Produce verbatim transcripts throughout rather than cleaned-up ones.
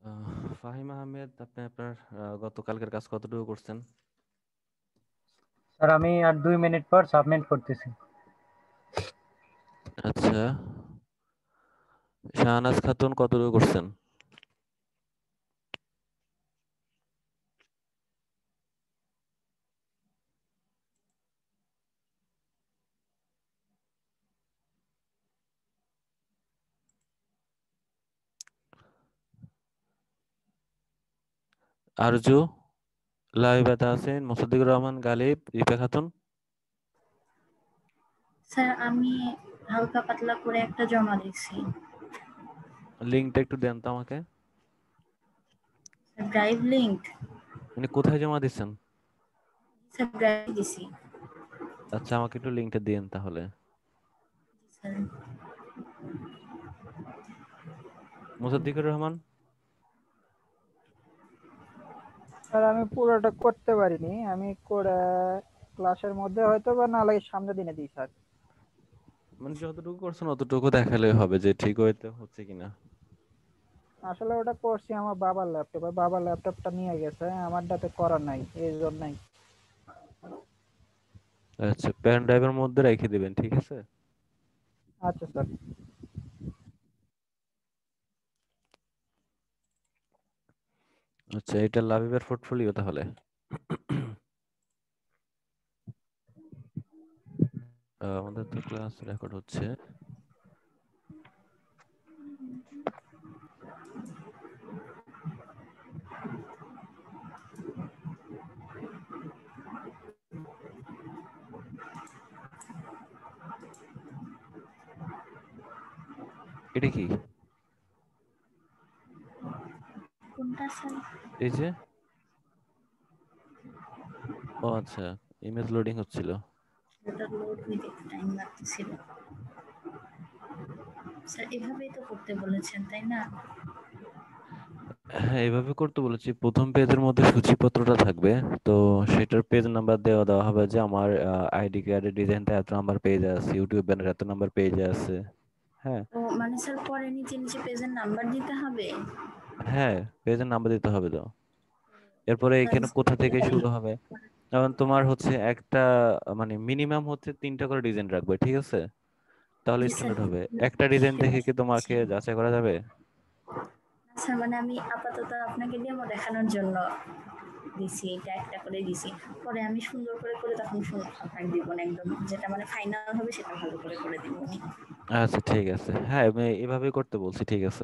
আহ, ফাহিম আহমেদ, আপনি আপনার আহ, গতকালকের কাজ কতটুকু করছেন? স্যার আমি আর দুই মিনিট পর সাবমিট করতেছি। আচ্ছা, শাহনাজ খাতুন কতটুকু করছেন? আরজু, লাইবাতা আছেন, মোসাদ্দিকুর রহমান, গালিব, রিপা খাতুন। স্যার আমি হালকা পাতলা করে একটা জমা দিছি। লিঙ্কটা একটু দেন তো আমাকে। Drive link. মানে কোথায় জমা দিচ্ছেন? স্যার ড্রাইভ দিছি। আচ্ছা, আমাকে একটু লিঙ্কটা দিন তাহলে। স্যার মোসাদ্দিকুর রহমান। স্যার আমি পুরোটা করতে পারিনি, আমি করে ক্লাসের মধ্যে হয়তো বা না লাগে সামনে দিনে দিই স্যার। মানে যতটুকু করছেন অতটুকু দেখালে হবে যে ঠিক হইতে হচ্ছে কিনা। আসলে ওটা করছি আমার বাবার ল্যাপটপে, বাবার ল্যাপটপটা নিয়ে গেছে, আমারটাতে করার নাই, এই জন্যই। আচ্ছা, পেন ড্রাইভের মধ্যে রেখে দিবেন, ঠিক আছে? আচ্ছা স্যার। আচ্ছা, এটা লাবিবের পোর্টফোলিও তাহলে। আহ, আমাদের তো ক্লাস রেকর্ড হচ্ছে। এটা কি? কোনটা স্যার? এই যে, ও আচ্ছা, ইমেজ লোডিং হচ্ছিল। ওটা লোড হইতে একটু টাইম লাগতেছিল। স্যার এভাবেই তো করতে বলেছেন তাই না? হ্যাঁ, এভাবে করতে বলেছি। প্রথম পেজের মধ্যে সূচিপত্রটা থাকবে। তো সেটার পেজ নাম্বার দেওয়া দেওয়া হবে যে আমার আইডি কার্ডের ডিজাইনটা এত নাম্বার পেজে আছে, ইউটিউব ব্যানার এত নাম্বার পেজে আছে। হ্যাঁ। ও মানে স্যার পরে নিচে নিচে পেজের নাম্বার দিতে হবে? হ্যাঁ, পেজের নাম্বার দিতে হবে তো। এরপরে তাহলে এখানে কোথা থেকে স্যার শুরু হবে? যেমন তোমার হচ্ছে একটা, মানে মিনিমাম হচ্ছে তিনটা করে ডিজাইন রাখবে, ঠিক আছে? তাহলে জি স্যার স্ট্যান্ডার্ড হবে। একটা ডিজাইন দেখে কি তোমাকে যাচাই করা যাবে? স্যার মানে আমি আপাতত আপনাকে ডেমো দেখানোর জন্য দিছি, এটা একটা করে দিছি। পরে আমি সুন্দর করে করে তখন সুন্দর আপনাকে দিব না, একদম যেটা মানে ফাইনাল হবে সেটা ভালো করে করে দিব। আচ্ছা, ঠিক আছে। হ্যাঁ, আমি এভাবেই করতে বলছি, ঠিক আছে।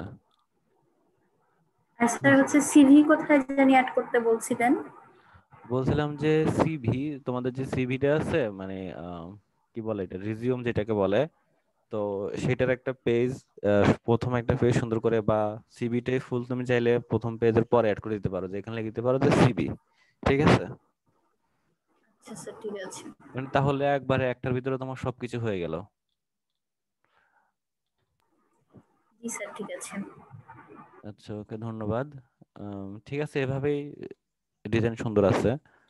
আর স্যার হচ্ছে সিভি কোথায় জানি অ্যাড করতে বলছিলেন? বলছিলাম যে সিভি, তোমাদের যে সিভিটা আছে, মানে আহ, কি বলে এটা, রিজিউম যেটাকে বলে। তো সেটার একটা পেজ, প্রথম একটা পেজ সুন্দর করে, বা সিভিটাই ফুল তুমি চাইলে প্রথম পেজের পরে অ্যাড করে দিতে পারো, যে এখানে লিখে দিতে পারো যে সিভি, ঠিক আছে? আচ্ছা স্যার ঠিক আছে। মানে তাহলে একবারে একটার ভিতরে তোমার সবকিছু হয়ে গেল। জি স্যার ঠিক আছে। আচ্ছা, ওকে, ধন্যবাদ। আম, ঠিক আছে, এভাবেই ডিজাইন সুন্দর আছে।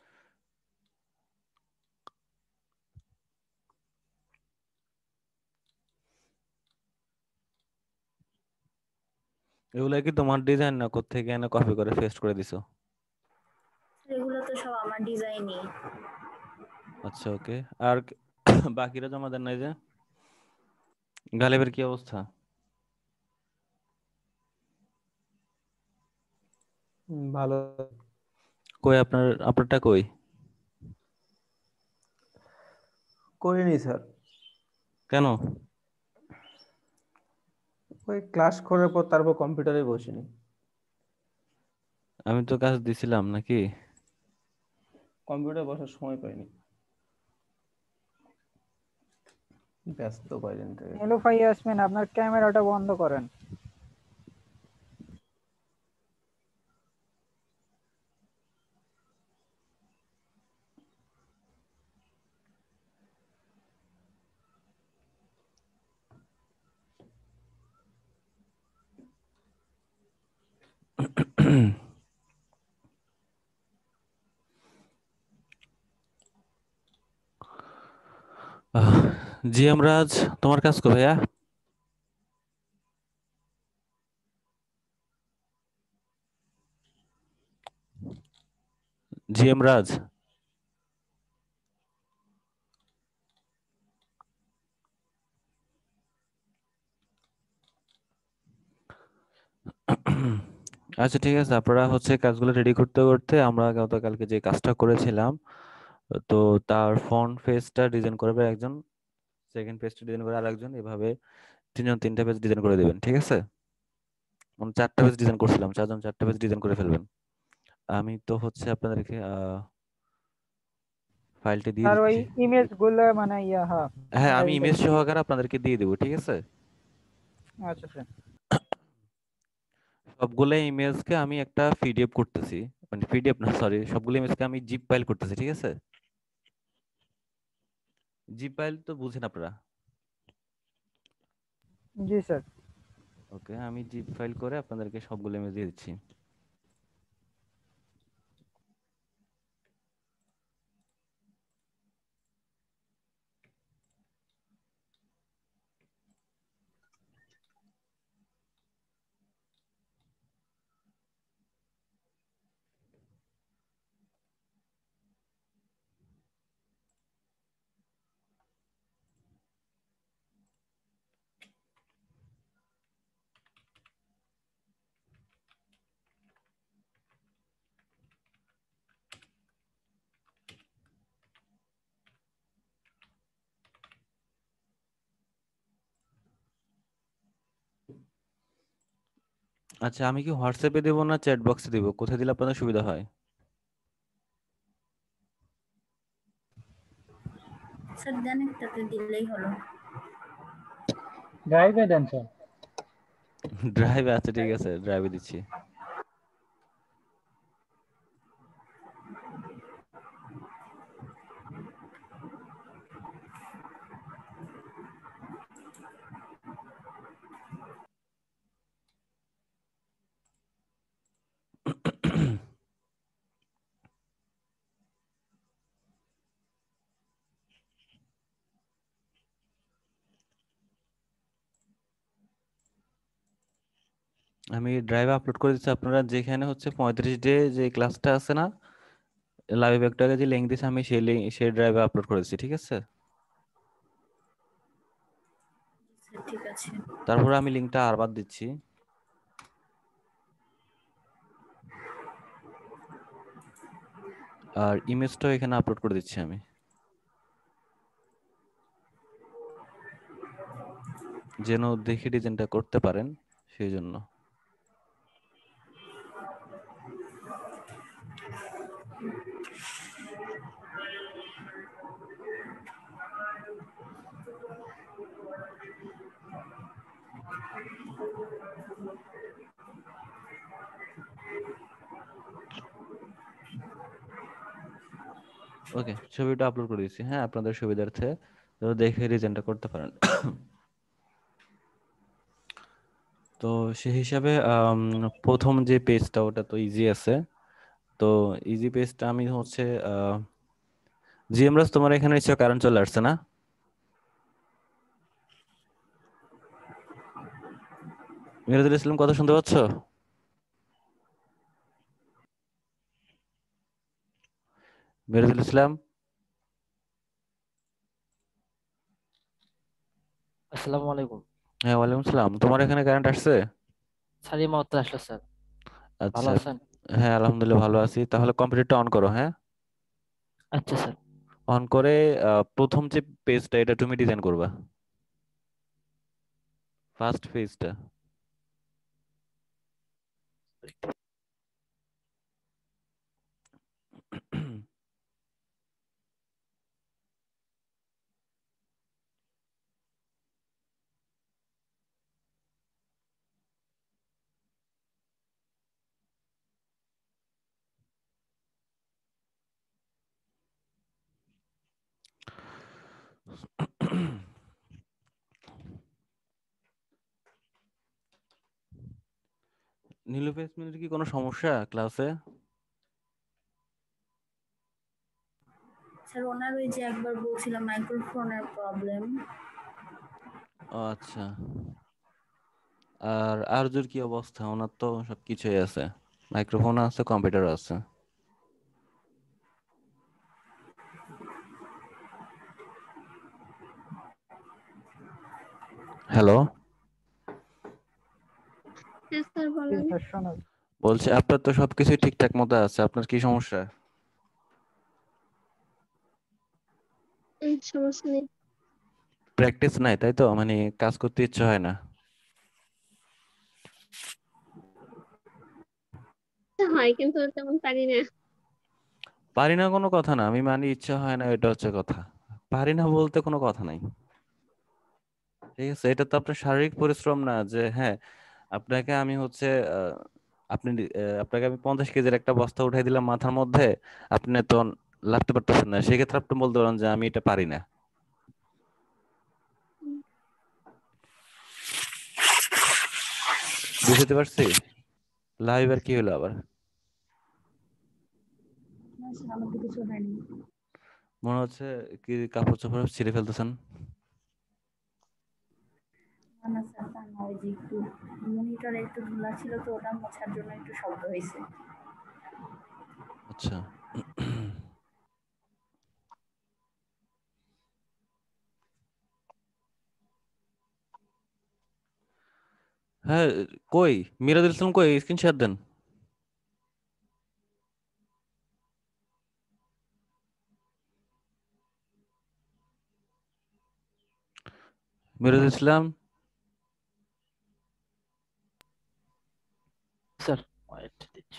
এগুলা কি তোমার ডিজাইন না, কোত্থেকে এনে কপি করে পেস্ট করে দিছো? এগুলো তো সব আমার ডিজাইনই। আচ্ছা, ওকে। আর বাকিরা জমা দেন নাই যে? গালিবের কি অবস্থা? হুম, ভালো। কই আপনার, আপনারটা কই? করিনি স্যার। কেন? ওই ক্লাস করার পর তারপর কম্পিউটারে বসিনি। আমি তো কাজ দিছিলাম নাকি? কম্পিউটারে বসার সময় পাইনি, ব্যস্ত কয়দিন থেকে। নীলুফার ইয়াসমিন, আপনার ক্যামেরাটা বন্ধ করেন। আহ, জি আমরাজ, তোমার কাজ কো ভাইয়া? জি এম রাজ। আচ্ছা ঠিক আছে, আপনারা হচ্ছে কাজগুলো রেডি করতে করতে আমরা গতকালকে যে কাজটা করেছিলাম, তো তার ফ্রন্ট পেজটা ডিজাইন করবে একজন, সেকেন্ড পেজটা ডিজাইন করে আরেকজন, এভাবে তিনজন তিনটা পেজ ডিজাইন করে দিবেন, ঠিক আছে? আমরা চারটা পেজ ডিজাইন করছিলাম, চারজন চারটা পেজ ডিজাইন করে ফেলবেন। আমি তো হচ্ছে আপনাদেরকে আহ ফাইলটা দিয়ে আর ওই দিচ্ছি। ইমেজ গুলো মানে ইয়া হ্যাঁ হ্যাঁ, আমি ফাইলটা ইমেজ দিয়ে দিন। সহকারে আপনাদেরকে দিয়ে দেবো, ঠিক আছে? আচ্ছা স্যার। সবগুলো ইমেজকে আমি একটা পিডিএফ করতেছি, মানে পিডিএফ না সরি, সবগুলো ইমেজকে আমি জিপ ফাইল করতেছি, ঠিক আছে? জিপ ফাইল তো বুঝেন আপনারা? জি স্যার। ওকে, আমি জিপ ফাইল করে আপনাদেরকে সবগুলো ইমেজ দিয়ে দিচ্ছি। আচ্ছা, আমি কি হোয়াটসঅ্যাপে দেবো না চ্যাট বক্সে দেবো, কোথায় দিলে আপনাদের সুবিধা হয়? স্যার দেন একটাতে দিলেই হলো। ড্রাইভে দেন স্যার। ড্রাইভে আছে, ঠিক আছে, ড্রাইভে দিচ্ছি। আমি ড্রাইভে আপলোড করে দিচ্ছি। আপনারা যেখানে হচ্ছে পঁয়ত্রিশ ডে যে ক্লাসটা আছে না, লাইভ একটা যে লিঙ্ক দিয়েছে, আমি সেই লিঙ্ক সেই ড্রাইভে আপলোড করেছি, ঠিক আছে? স্যার ঠিক আছে। তারপরে আমি লিঙ্কটা আরবার দিচ্ছি, আর ইমেজটাও এখানে আপলোড করে দিচ্ছি আমি, যেন দেখে ডিজাইনটা করতে পারেন সেই জন্য। ওকে, ছবিটা আপলোড করে দিচ্ছি, হ্যাঁ, আপনাদের সুবিধার্থে তো দেখে ডিজাইনটা করতে পারেন। তো সেই হিসাবে আম, প্রথম যে পেজটা ওটা তো ইজি আছে, তো ইজি পেজটা আমি হচ্ছে জিএমরাজ, তোমার এখানে নিশ্চয় কারেন্ট চলে আসছে না? মিরাজুল ইসলাম, কথা শুনতে পাচ্ছ? মিরাজুল ইসলাম। আসসালামু আলাইকুম। হ্যাঁ, ওয়ালাইকুম সালাম। তোমার এখানে কারেন্ট আসছে? সালিম মাত্র আসলো স্যার। ভালো আচ্ছা, আছেন? হ্যাঁ আলহামদুলিল্লাহ ভালো আছি। তাহলে কম্পিউটারটা অন করো, হ্যাঁ? আচ্ছা স্যার। অন করে আহ, প্রথম যে পেজটা এটা তুমি ডিজাইন করবা, ফার্স্ট পেজটা। নীলু পেসমেন্টের কি কোনো সমস্যা ক্লাসে? স্যার ওনার ওই যে একবার বলছিলাম মাইক্রোফোনের প্রবলেম। আচ্ছা, আর আরজুর কি অবস্থা? ওনার তো সবকিছুই আছে, মাইক্রোফোন আছে, কম্পিউটার আছে। হ্যালো, হ্যাঁ স্যার জি বলেন। স্যার শোনো। বলছি আপনার তো সবকিছুই ঠিকঠাক মতো আছে, আপনার কি সমস্যা? উম, সমস্যা নেই। প্র্যাকটিস নাই তাই তো, মানে কাজ করতে ইচ্ছে হয় না? হয় কিন্তু তেমন পারি না। পারি না কোনো কথা না, আমি মানি ইচ্ছা হয় না, এটা হচ্ছে কথা। পারি না বলতে কোনো কথা নাই, ঠিক আছে? এটা তো আপনার শারীরিক পরিশ্রম না যে হ্যাঁ আপনাকে আমি হচ্ছে আহ, আপনি আহ, আপনাকে আমি পঞ্চাশ কেজির একটা বস্তা উঠাই দিলাম মাথার মধ্যে, আপনি তো লাফতে পারতেছেন না, সেক্ষেত্রে আপনি বলতে পারেন যে আমি এটা পারি না। উম, বুঝতে পারছি। লাইভ আর কি হলো আবার? না স্যার আমার তো কিছু হয়নি। মনে হচ্ছে কি কাপড় চোপড় ছিঁড়ে ফেলতেছেন। না না স্যার তা না, ওই যে একটু মনিটরে একটু ধুলা ছিল তো ওটা মোছার জন্য একটু শব্দ হয়েছে। আচ্ছা। হ্যাঁ, কই মিরাজুল ইসলাম, কই স্ক্রিনশট দেন। মিরাজুল ইসলাম, স্যার ওয়েট দিচ্ছি।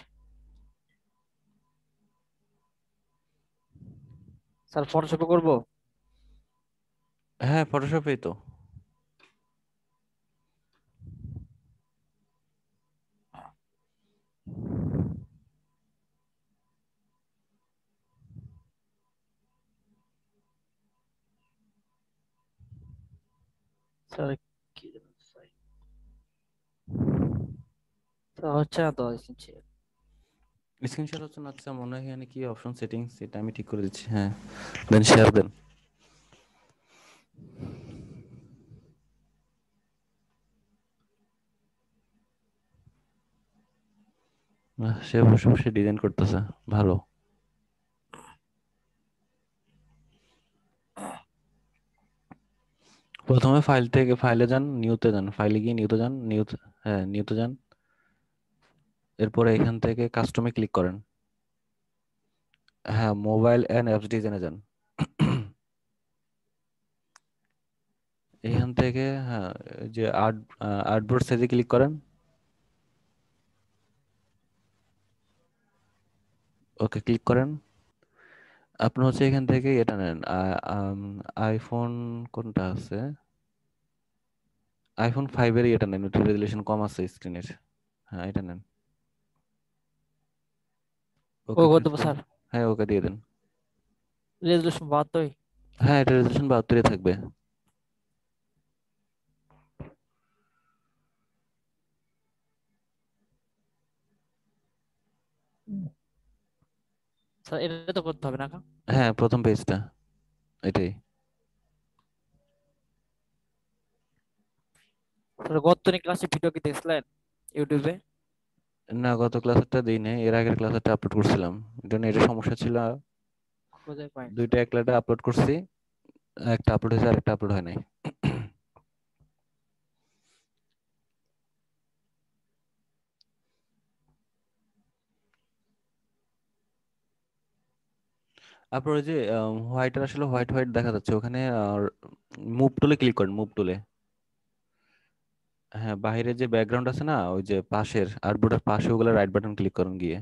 স্যার ফটোশপে করব? হ্যাঁ ফটোশপেই তো। স্যার কি যেন চাই। স্যার হচ্ছে না তো স্ক্রিন। স্ক্রিনশট হচ্ছে না, আচ্ছা মনে হয় এখানে কি অপশন সেটিংস, এটা আমি ঠিক করে দিচ্ছি। হ্যাঁ দেন শেয়ার দেন। আহ, সে বসে বসে ডিজাইন করতেছে, ভালো। প্রথমে ফাইল থেকে ফাইলে যান, নিউতে যান, ফাইলে গিয়ে নিউতে যান, নিউতে, হ্যাঁ নিউতে যান। এরপরে এখান থেকে কাস্টমে ক্লিক করেন। হ্যাঁ মোবাইল এন্ড অ্যাপস ডিজাইনে যান। এখান থেকে হ্যাঁ এই যে আর্ট আর্টবোর্ড সাইজে ক্লিক করেন। ওকে ক্লিক করেন। আপনি হচ্ছে এখান থেকে এটা নেন, আইফোন কোনটা আছে, আইফোন ফাইভ এর এটা নেন, একটু রেজুলেশন কম আছে স্ক্রিনের। হ্যাঁ এটা নেন। ও ওকে কত প্রেস করুন। স্যার? হ্যাঁ ওকে দিয়ে দেন। রেজুলেশন বাহাত্তর। হ্যাঁ এটা রেজুলেশন বাহাত্তরে থাকবে। স্যার এটা তো করতে হবে না কা? হ্যাঁ প্রথম পেজটা এটাই। স্যার গতনি ক্লাসে ভিডিও কি দেখছিলেন ইউটিউবে? না গত ক্লাসেরটা দিই নাই, এর আগের ক্লাসেরটা আপলোড করছিলাম, এটা নিয়ে এটা সমস্যা ছিল। খুঁজে পাই না, দুইটা স্যার। একলাটা আপলোড করছি, একটা আপলোড হয়েছে আর একটা আপলোড হয় নাই। আপনার ওই যে হোয়াইট, আসলে হোয়াইট হোয়াইট দেখা যাচ্ছে ওখানে, মুভ টুলে ক্লিক করেন, মুভ টুলে। হ্যাঁ বাইরে যে ব্যাকগ্রাউন্ড আছে না, ওই যে পাশের আর্টবোর্ডের পাশে, ওগুলো রাইট বাটন ক্লিক করুন গিয়ে।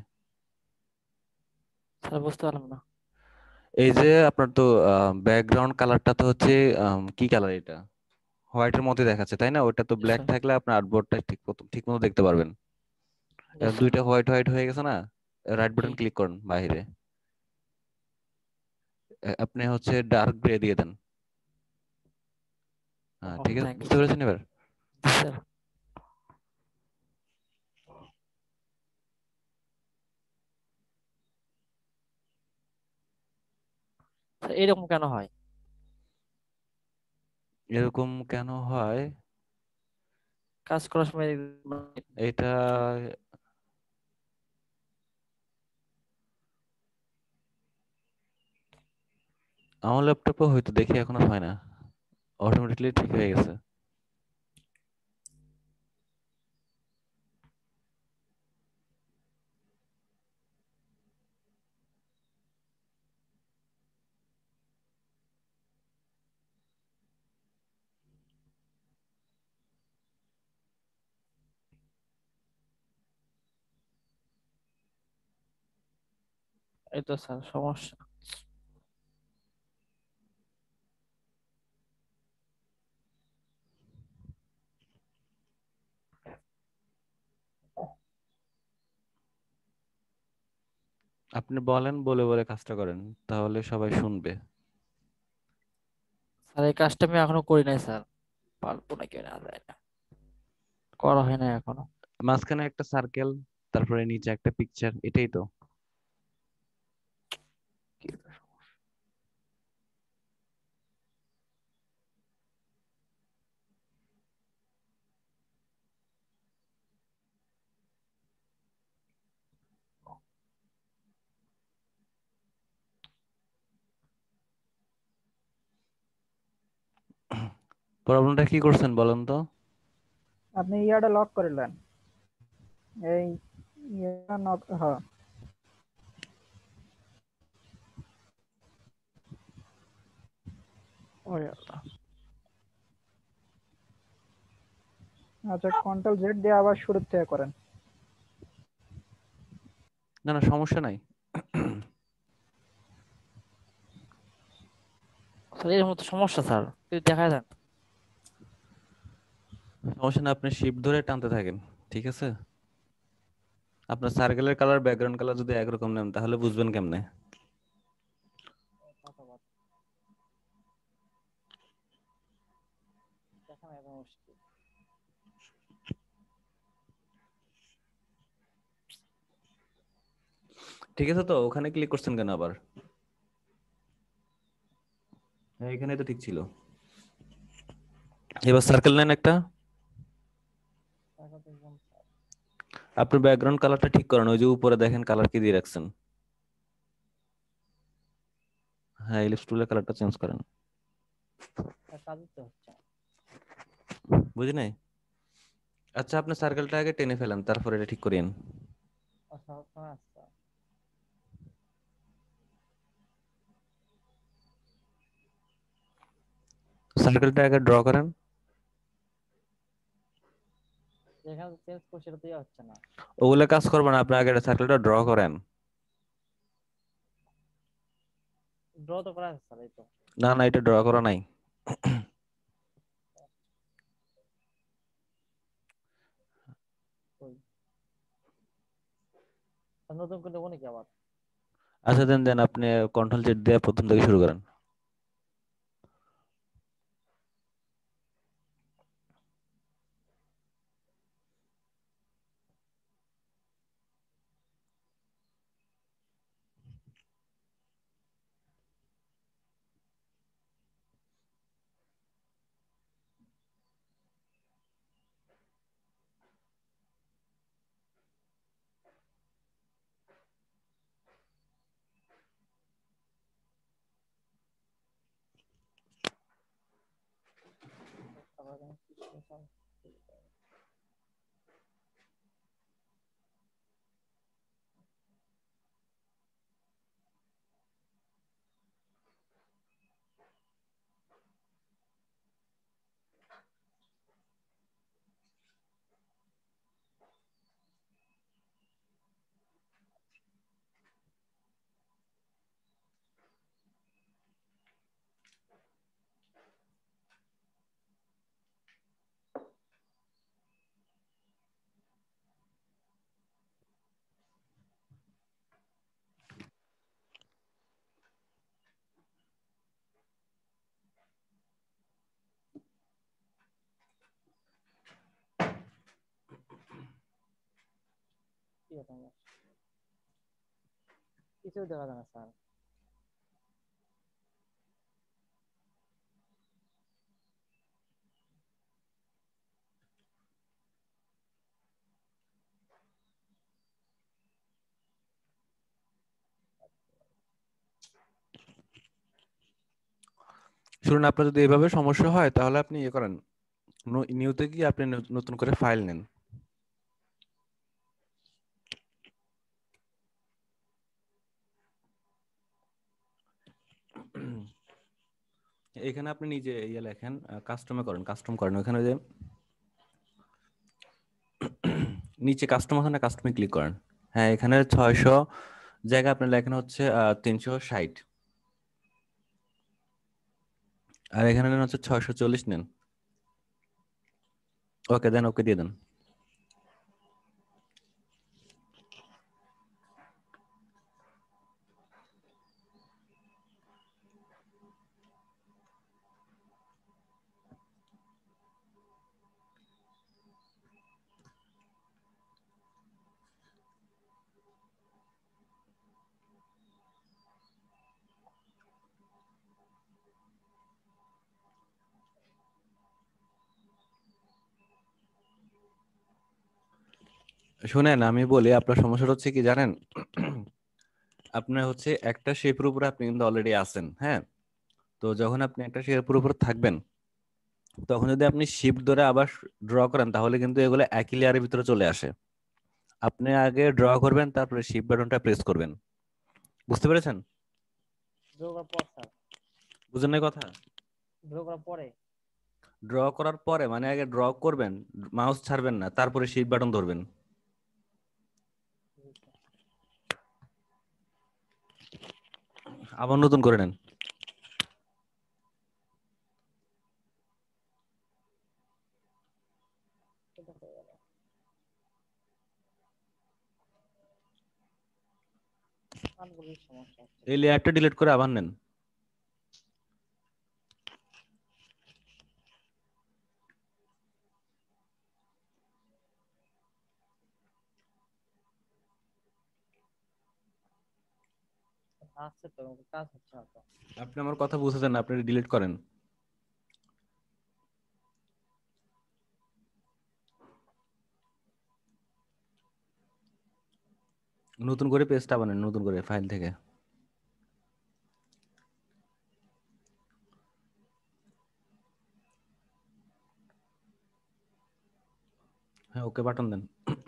স্যার বুঝতে পারলাম না। এই যে আপনার তো ব্যাকগ্রাউন্ড কালারটা তো হচ্ছে আম, কি কালার এটা, হোয়াইটের মধ্যে দেখাচ্ছে তাই না? ওটা তো জি ব্ল্যাক স্যার। থাকলে আপনার আর্টবোর্ডটা ঠিক মতো ঠিক মতো দেখতে পারবেন। জি এখন স্যার। দুইটা হোয়াইট হোয়াইট হয়ে গেছে না, রাইট জি। বাটন ক্লিক করুন বাইরে। আহ, আপনি হচ্ছে ডার্ক গ্রে দিয়ে দেন। হ্যাঁ ও ঠিক আছে, থ্যাংক ইউ বুঝতে স্যার। পেরেছেন এবার? জি স্যার। স্যার এরকম কেন হয়? এরকম কেন হয়? কাজ করার সময় এটা আমার ল্যাপটপে হয়তো দেখি এখন আর হয় না, অটোমেটিকলি ঠিক হয়ে গেছে। এই তো স্যার সমস্যা। আপনি বলেন, বলে বলে কাজটা করেন, তাহলে সবাই শুনবে। স্যার এই কাজটা আমি এখনো করি নাই স্যার, পারবো না কেন যায় না, করা হয় না এখনো। মাঝখানে একটা সার্কেল, তারপরে নিচে একটা পিকচার, এটাই তো। কি একটা সমস্যা। প্রবলেমটা কি করছেন বলেন তো? আপনি ইয়াটা লক করলেন, এই ইয়া নক, হ্যাঁ ওরে আল্লাহ। আচ্ছা, কন্ট্রোল জেড দিয়ে আবার শুরু থেকে করেন। না না, সমস্যা নাই। স্যার এর মতো সমস্যা স্যার, একটু দেখা যান। সমস্যা না, আপনি শিফট ধরে টানতে থাকেন, ঠিক আছে? আপনার সার্কেলের কালার, ব্যাকগ্রাউন্ড কালার যদি একরকম নেন তাহলে বুঝবেন কেমনে? দেখা না, এত মুশকিল। ঠিক আছে, তো ওখানে ক্লিক করছেন কেন আবার? হ্যাঁ, এখানে তো ঠিক ছিল। এবার সার্কেল নেন একটা। দেখা দেখলাম স্যার। আপনি ব্যাকগ্রাউন্ড কালারটা ঠিক করেন, ওই যে উপরে দেখেন কালার কি দিয়ে রাখছেন। হ্যাঁ, ইলিপস টুলের কালারটা চেঞ্জ করেন। স্যার কাজই তো হচ্ছে না। বুঝি নাই। আচ্ছা, আপনি সার্কেলটা আগে টেনে ফেলেন, তারপর এটা ঠিক করিয়েন। আচ্ছা আচ্ছা। সার্কেলটা আগে ড্র করেন। যেখানে চেঞ্জ করছি সেটা তো ইয়ে হচ্ছে না। ওগুলো কাজ করবে না, আপনি আগে সার্কেলটা ড্র করেন। ড্র তো করা আছে স্যার, এই তো। না না, এটা ড্র করা নাই। ওই আর নতুন করে দেবো নাকি আবার? আচ্ছা, দেন দেন, আপনি কন্ট্রোল জেড দিয়ে প্রথম থেকে শুরু করেন। আবার আমি কি করব স্যার? কি হতো আমার? কিছু দেখা যায় না স্যার। শুনুন, আপনার যদি এইভাবে সমস্যা হয় তাহলে আপনি ইয়ে করেন, নিউতে গিয়ে আপনি ন- নতুন করে ফাইল নেন। এখানে আপনি নিজে ইয়ে লেখেন, কাস্টমে করেন, কাস্টম করেন। ওখানে যে নিচে কাস্টম আছে না, কাস্টমে ক্লিক করেন। হ্যাঁ, এখানে ছয়শো জায়গা আপনার লেখেন হচ্ছে তিনশো ষাট, আর এখানে নেন হচ্ছে ছয়শো চল্লিশ নেন। ওকে দেন, ওকে দিয়ে দেন। শুনেন আমি বলি, আপনার সমস্যাটা হচ্ছে কি জানেন? আপনার হচ্ছে একটা শেপের উপরে আপনি কিন্তু অলরেডি আছেন, হ্যাঁ। তো যখন আপনি একটা শেপের উপর থাকবেন, তখন যদি আপনি শিফট ধরে আবার ড্র করেন, তাহলে কিন্তু এগুলো একই লেয়ারের ভিতরে চলে আসে। আপনি আগে ড্র করবেন, তারপরে শিফট বাটনটা প্রেস করবেন। বুঝতে পেরেছেন? ড্র করার পর স্যার, বুঝেন না কথা? ড্র করার পরে। ড্র করার পরে মানে আগে ড্র করবেন, মাউস ছাড়বেন না, তারপরে শিফট বাটন ধরবেন। আবার নতুন করে নেন। এটা হয়ে গেল। কানগুলির সমস্যা হচ্ছে। এই লেয়ারটা ডিলিট করে আবার নেন। আসছে তো, কাজ হচ্ছে না তো। আপনি আমার কথা বুঝতেছেন না, আপনি ডিলিট করেন। নতুন করে পেজটা বানান, নতুন করে ফাইল থেকে। হ্যাঁ, ওকে বাটন দেন।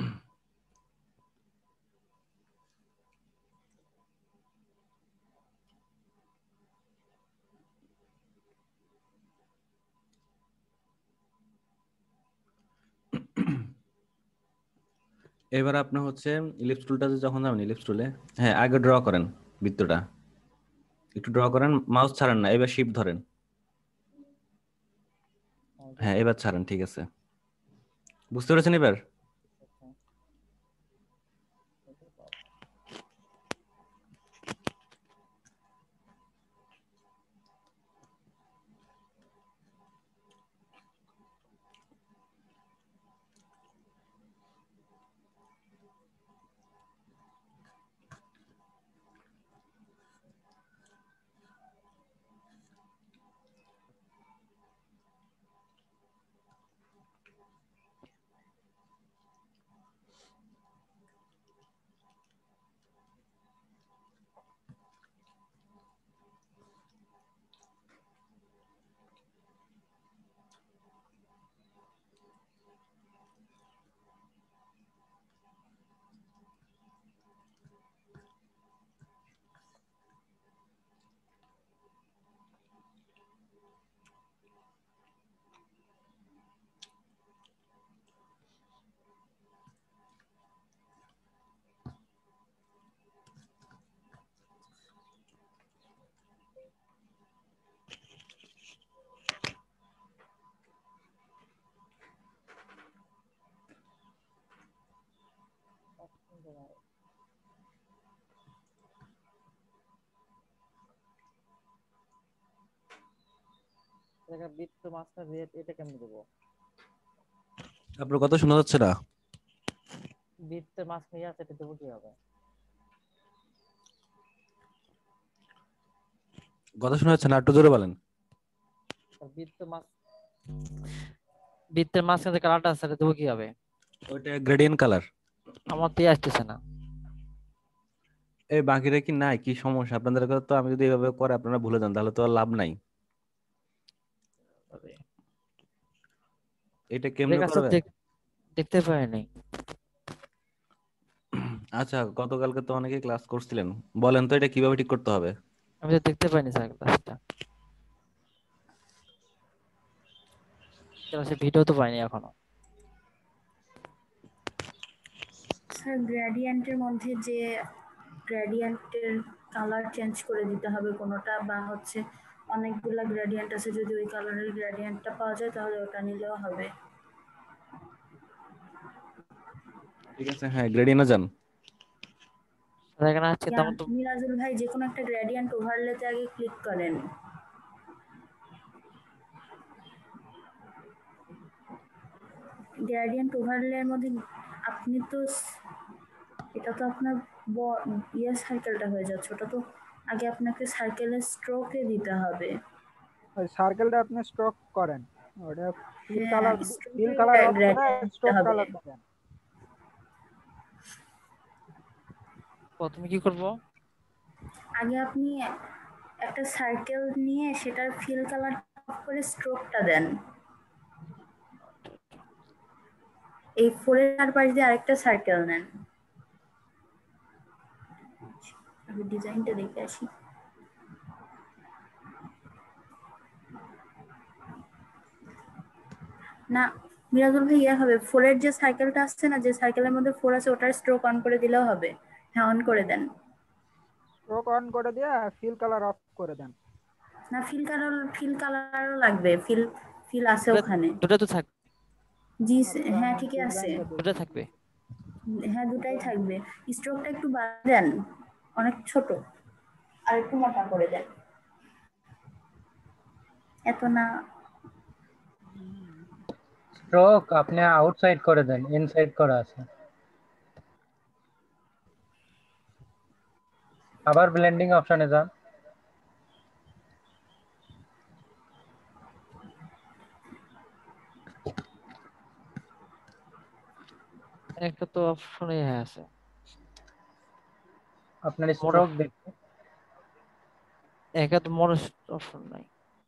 এবার আপনি হচ্ছে ইলিপস টুলটাতে যখন যাবেন, ইলিপস টুলে, হ্যাঁ আগে ড্র করেন বৃত্তটা, একটু ড্র করেন, মাউস ছাড়েন না, এবার শিফট ধরেন। হ্যাঁ এবার ছাড়েন, ঠিক আছে। বুঝতে পেরেছেন এবার? এটা বৃত্ত মাস্টার রেট এটা কেমনে দেবো? আপনার কথা শোনা যাচ্ছে না। বৃত্তের মাঝখানে আছে, এটা দেবো কিভাবে? কথা শোনা যাচ্ছে না, একটু জোরে বলেন। বৃত্ত মাছ বৃত্তের মাঝখানে যে কালারটা আছে এটা দেবো কিভাবে? ওইটা গ্রেডিয়েন্ট কালার। আমার তো আসতেছে না। এই বাকিরা কি নাই, কি সমস্যা আপনাদের কাছে? তো আমি যদি এভাবে করে আপনারা ভুলে যান, তাহলে তো আর লাভ নাই। এটা কেমনে দেখা করবে? দেখতে পাইনি। আচ্ছা, গতকালকে তো অনেকে ক্লাস করছিলেন, বলেন তো এটা কিভাবে ঠিক করতে হবে? আমি তো দেখতে পাইনি স্যার ক্লাসটা, ক্লাসে ভিডিও তো পাইনি এখনো। স্যার গ্রেডিয়েন্টের মধ্যে যে গ্রেডিয়েন্টের কালার চেঞ্জ করে দিতে হবে কোনোটা, বা হচ্ছে অনেকগুলা গ্রেডিয়েন্ট আছে, যদি ওই কালারের গ্রেডিয়েন্টটা পাওয়া যায় তাহলে ওটা নিলেও হবে। ঠিক আছে, হ্যাঁ গ্রেডিয়েন্টে যান। স্যার এখানে আছে ইয়া, তেমন তো মিরাজুল ভাই যে কোনো একটা গ্রেডিয়েন্ট ওভারলেতে আগে ক্লিক করেন। গ্রেডিয়েন্ট ওভারলের মধ্যে আপনি তো স- এটা তো আপনার ব- ইয়ে সার্কেলটা হয়ে যাচ্ছে, ওটা তো আগে আপনাকে সার্কেলের স্ট্রোকে দিতে হবে। ওই সার্কেলটা আপনি স্ট্রোক করেন, ওটা ফিল হ্যাঁ, কালার, ফিল স্ট্রোকে কালার অফ করে গ্রেডিয়েন্ট দিতে স্ট্রোক হবে। কালার দেন। প্রথমে কি করব? আগে আপনি একটা সার্কেল নিয়ে সেটার ফিল কালার করে স্ট্রোকটা দেন। এই ফোরের চারপাশ দিয়ে আরেকটা সার্কেল নেন। আমি ডিজাইনটা দেখে আসি। না মিরাজুল ভাই, ইয়ে হবে, ফোরের যে সার্কেলটা আসছে না, যে সার্কেলের মধ্যে ফোর আছে ওটার স্ট্রোক অন করে দিলেও হবে। হ্যাঁ, অন করে দেন। স্ট্রোক অন করে দিয়ে ফিল কালার অফ করে দেন। না, ফিল কালার, ফিল কালারও লাগবে, ফিল ফিল আছে দুটা ওখানে। দুটা তো থাকবে, জি আচ্ছা হ্যাঁ, আমি ঠিকই আছে। ডিজাইনটা দুটা দেখি। থাকবে। হ্যাঁ, দুটাই থাকবে। স্ট্রোকটা একটু বাড়িয়ে দেন, অনেক ছোট, আর একটু মোটা করে দেন, এত না। স্ট্রোক আপনি আউটসাইড করে দেন, ইনসাইড করা আছে। আবার ব্লেন্ডিং অপশনে যান। একটা তো অপশনে আছে, আপনার মোর স্ট্রোক দেখতে একা তো মোর অপশন নাই।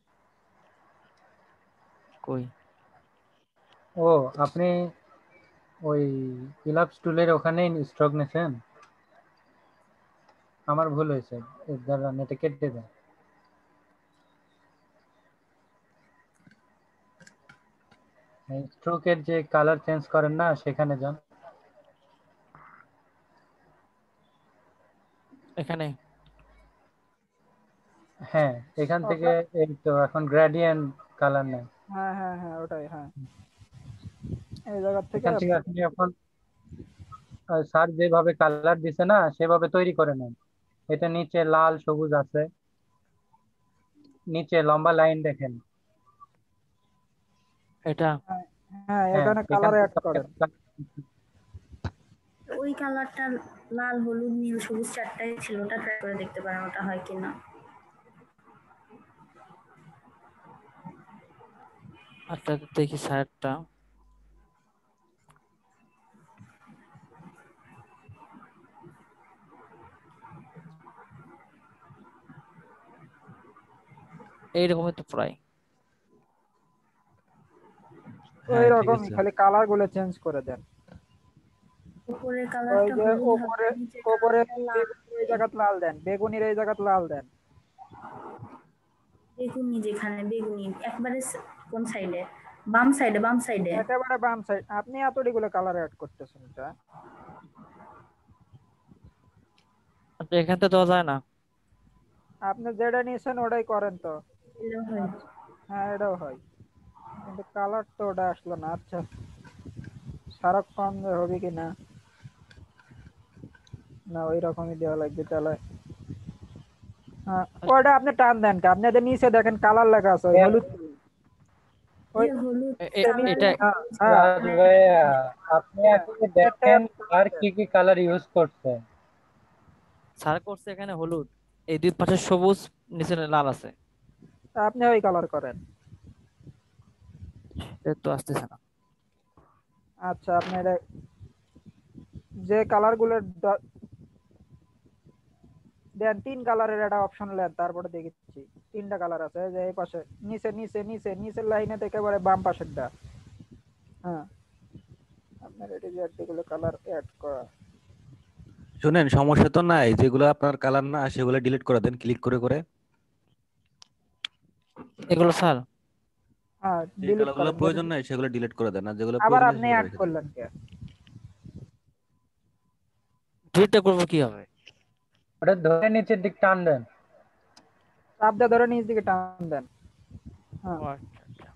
কই? ও আপনি ওই ইলাপস টুলের ওখানেই স্ট্রোক নিয়েছেন। আমার ভুল হয়েছে, এর দ্বারা নেটে কেটে দেন। স্ট্রোকের যে কালার চেঞ্জ করেন না, সেখানে যান। এখানে হ্যাঁ, এখান থেকে ওটা- এই তো এখন গ্রেডিয়েন্ট কালার নেই। হ্যাঁ হ্যাঁ হ্যাঁ ওটাই, হ্যাঁ এই জায়গা থেকে এখান থেকে আপনি- আপনি এখন স্যার যেভাবে কালার দিছে না, সেভাবে তৈরি করে নেন। এটা নিচে লাল সবুজ আছে, নিচে লম্বা লাইন দেখেন। এটা হ্যাঁ হ্যাঁ, হ্যাঁ, এখানে এখান কালার অ্যাড থেকে করেন। ওই কালারটা লাল, হলুদ, নীল, সবুজ চারটাই ছিল, ওটা ট্রাই করে দেখতে পারেন ওটা হয় কিনা। আচ্ছা দেখি স্যারটা। এইরকমই তো প্রায়। ওই হ্যাঁ ঠিক রকমই, আছে। খালি কালার গুলো চেঞ্জ করে দেন। উপরের ওই কালারটা যে হলুদ হবে, উপরে, নিচের উপরে কালারটা লাল বেগুনির এই জায়গাত লাল দেন, বেগুনির এই জায়গাত লাল দেন। বেগুনি, যেখানে বেগুনি একবারে স- কোন সাইডে? বাম সাইডে, বাম সাইডে। একেবারে বাম সাইড। আপনি এতগুলো কালার অ্যাড করতেছেন, এটা আচ্ছা এখান থেকে দেওয়া যায় না? আপনি যেটা নিয়েছেন ওটাই করেন তো। এলো হয়। হ্যাঁ এটাও হয়, কিন্তু কালার তো ওটা আসলো না। আচ্ছা সারাক্ষণ যে হবে কি না, না ওই রকমই দেওয়া লাগবে তাহলে। হ্যাঁ ওটা আপনি টান দেন, আপনাদের নিচে দেখেন কালার লেখা আছে, ওই হলুদ ওই যে হলুদ এ- এ- কালার এটা হ্যাঁ হ্যাঁ রাজ ভাইয়া, আপনি হ্যাঁ, আসলে এটাই দেখেন আপনি আর টান দেন। কি কি কালার ইউজ করছে। স্যার করছে এখানে হলুদ, এই দুই পাশে সবুজ, নিচে লাল আছে। আপনি ওই কালার করেন। এটা তো আসতেছে না। আচ্ছা আপনি এটা যে কালার গুলো দ- দেন, তিন কালারের একটা অপশন নেন, তারপরে দেখেছি তিনটা কালার আছে, এই যে এই পাশে নিচে নিচে নিচে নিচের লাইনে একেবারে বাম পাশেরটা। হ্যাঁ আপনার এটা যে এতগুলো কালার অ্যাড করা। শুনেন, সমস্যা তো নাই, যেগুলো আপনার কালার না সেগুলো ডিলিট করে দেন ক্লিক করে করে। এগুলো স্যার হ্যাঁ যে ডিলিট কালারগুলো করেন, প্রয়োজন নাই সেগুলো ডিলিট করে দেন, আর যেগুলো আবার প্রয়োজন আছে আপনি সেগুলো অ্যাড রেখে দেন। করলেন কে? ডিলিটটা করবো কি হবে? ওটা ধরে নিচের দিক টান দেন। চাপ দিয়ে ধরে নিচ দিকে টান দেন। হ্যাঁ ও আচ্ছা আচ্ছা।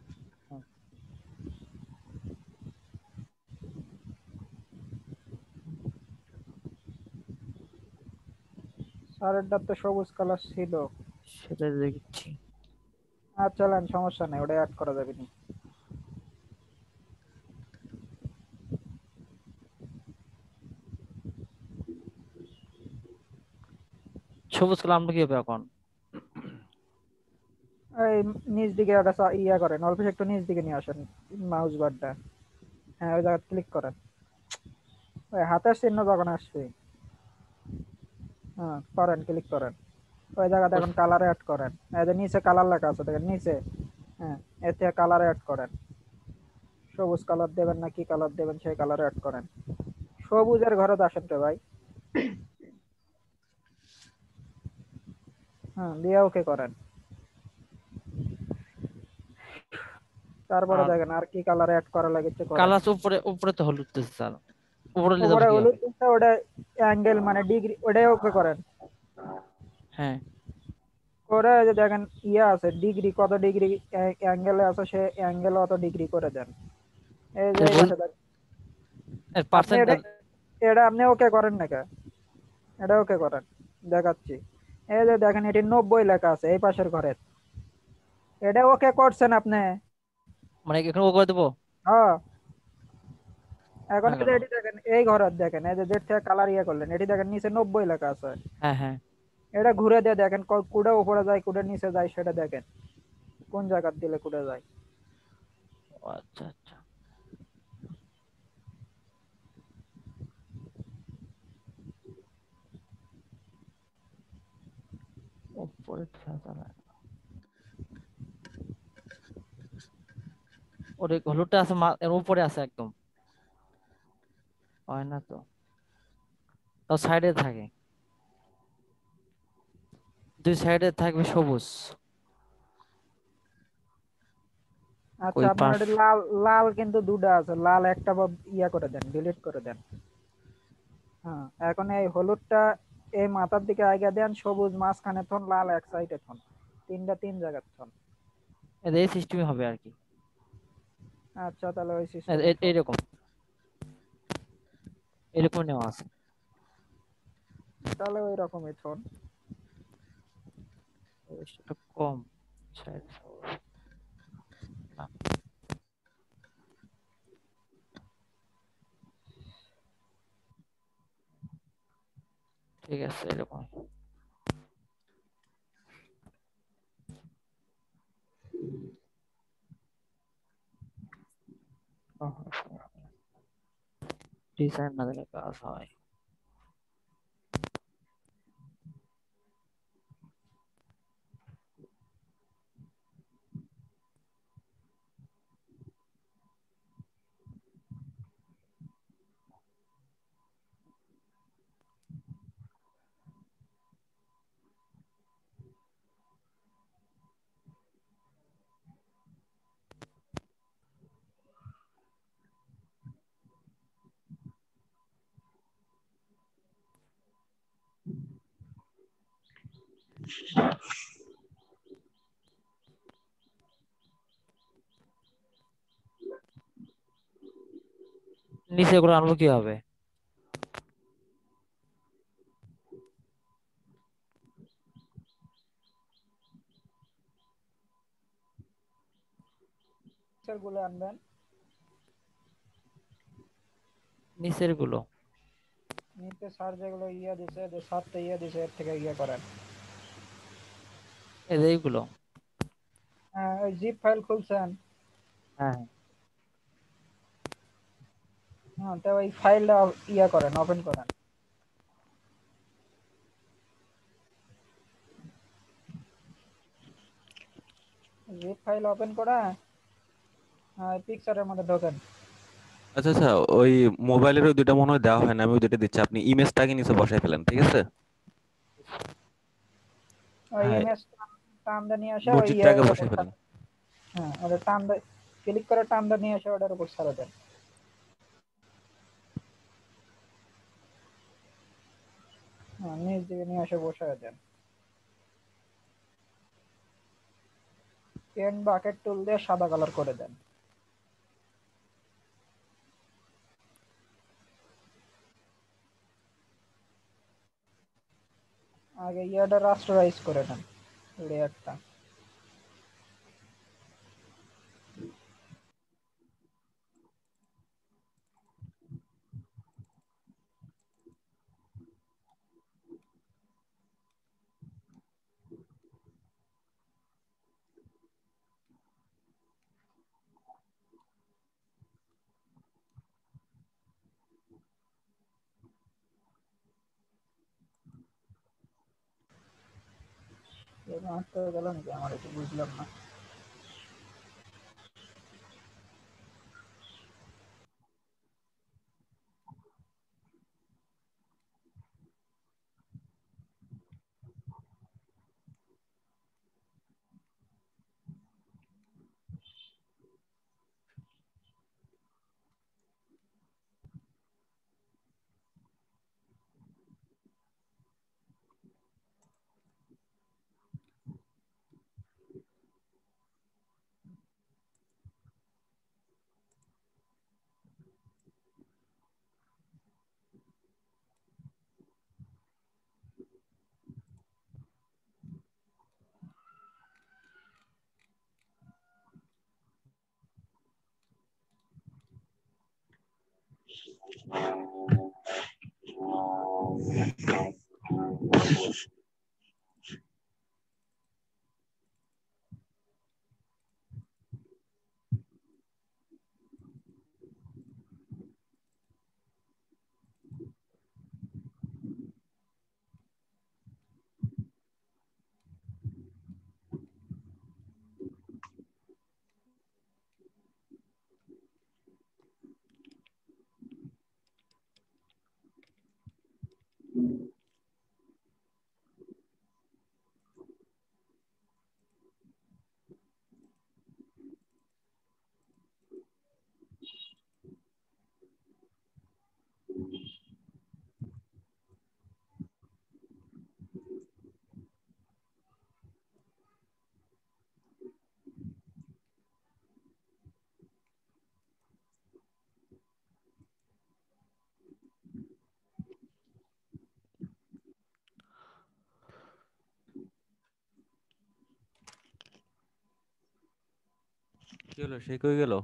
স্যারেরটা তো সবুজ কালার ছিল। সেটা দেখছি। আর চলেন, সমস্যা নেই, ওটা অ্যাড করা যাবে না। সবুজ কালার আমরা কি হবে এখন? এই নিচ দিকে ওটা চা- ইয়া করেন, অল্প একটু নিচ দিকে নিয়ে আসেন মাউস বারটা। হ্যাঁ, ওই জায়গায় ক্লিক করেন। ওই হাতের চিহ্ন যখন আসবে, হ্যাঁ করেন, ক্লিক করেন। ওই জায়গাতে এখন কালার অ্যাড করেন। এই যে নিচে কালার লেখা আছে দেখেন নিচে, হ্যাঁ এতে কালার অ্যাড করেন। সবুজ কালার দেবেন না কি কালার দেবেন সেই কালার অ্যাড করেন। সবুজের ঘরে আসেন তো ভাই। হ্যাঁ দিয়ে ওকে করেন। তারপরে আর দেখেন আর কি কালার অ্যাড করা লাগছে করেন। কালার উপরে উপরে তো হলুদ দিচ্ছে স্যার, উপরে নিয়ে যাবো উপরে কিভাবে? হলুদ দিচ্ছে, ওটা অ্যাঙ্গেল মানে ডিগ্রি, ওটাই ওকে করেন। হ্যাঁ করে ওই যে দেখেন ইয়ে আছে ডিগ্রি, কত ডিগ্রি অ্যাঙ্গেলে আছে সে অ্যাঙ্গেল অত ডিগ্রি করে দেন। এই যে এই পাশে দেখেন আপনি পার্সেন্ট। এটা, এটা আপনি ওকে করেন না কে? এটা ওকে করেন, দেখাচ্ছি। এই যে দেখেন এটি নব্বই লেখা আছে এই পাশের ঘরে, এটা ওকে করছেন আপনি। মানে এখানে ও করে দেবো? হ্যাঁ এখন হয়ে এই গেল। যে এটি দেখেন এই ঘরে দেখেন, এই যে যেট থেকে কালার ইয়ে করলেন এটি দেখেন নিচে নব্বই লেখা আছে। হ্যাঁ হ্যাঁ। এটা ঘুরে দিয়ে দেখেন ক- কুড়ে উপরে যায় কুড়ে নিচে যায় সেটা দেখেন কোন জায়গার দিলে কুড়ে যায়। ও আচ্ছা আচ্ছা। উপরে ফেলা যায়। ওরে হলুদটা আছে মা- এর উপরে আছে একদম, হয় না তো, তাও সাইডে থাকে, দুই সাইডে থাকবে সবুজ। আচ্ছা ওই আপনার পাশ। ওটা লাল, লাল কিন্তু দুটো আছে, লাল একটা বা ইয়া করে দেন, ডিলিট করে দেন। হ্যাঁ এখন এই হলুদটা এই মাথার দিকে আগে দেন, সবুজ মাঝখানে থন, লাল এক সাইডে থন, তিনটা তিন জায়গার থন। এদের এই সিস্টেমই হবে আর কি। আচ্ছা তাহলে ওই এ- সিস্টেমে এ- থন। এইরকম এরকম নেওয়া আছে। তাহলে ওই রকমই থন। সেটা কম সাইড না। ঠিক আছে এরকম। ডিজাইন না দিলে কাজ হয়। নিচে এগুলো আনবো কিভাবে? গুলো আনবেন, নিচের গুলো? নিচে সার যেগুলো ইয়ে দিছে, যে সারটা ইয়ে দিছে এর থেকে ইয়ে করেন। এই যে এইগুলো? হ্যাঁ ওই জিপ ফাইল খুলছেন? হ্যাঁ হ্যাঁ তো ওই ফাইলটা ইয়ে করেন, ওপেন করেন। জিপ ফাইল ওপেন করে পিকচারের মধ্যে ঢোকেন। আচ্ছা আচ্ছা, ওই মোবাইলের ওই দুইটা মনে হয় দেওয়া হয় না, আমি ওই দুইটা দিচ্ছি, আপনি ইমেজটাকে নিচে বসায় ফেলেন, ঠিক আছে? ওই হ্যাঁ, ইমেজ টান দিয়ে নিয়ে আসে ওই মসজিদটাকে ইয়ের উপর বসায় ফেলেন। ছাড়েন। হ্যাঁ ওটা টান দিয়ে ক্লিক করে টান দিয়ে নিয়ে আসে ওটার উপর ছাড়া দেন। হ্যাঁ, নিচ দিকে নিয়ে এসে বসায় দেন। পেন বাকেট টুল দিয়ে সাদা কালার করে দেন। আগে ইয়াটা রাস্টারাইজ করে নেন লেয়ারটা। আটটা গেল নাকি আমার, একটু বুঝলাম না। কি হলো, সে কই গেল?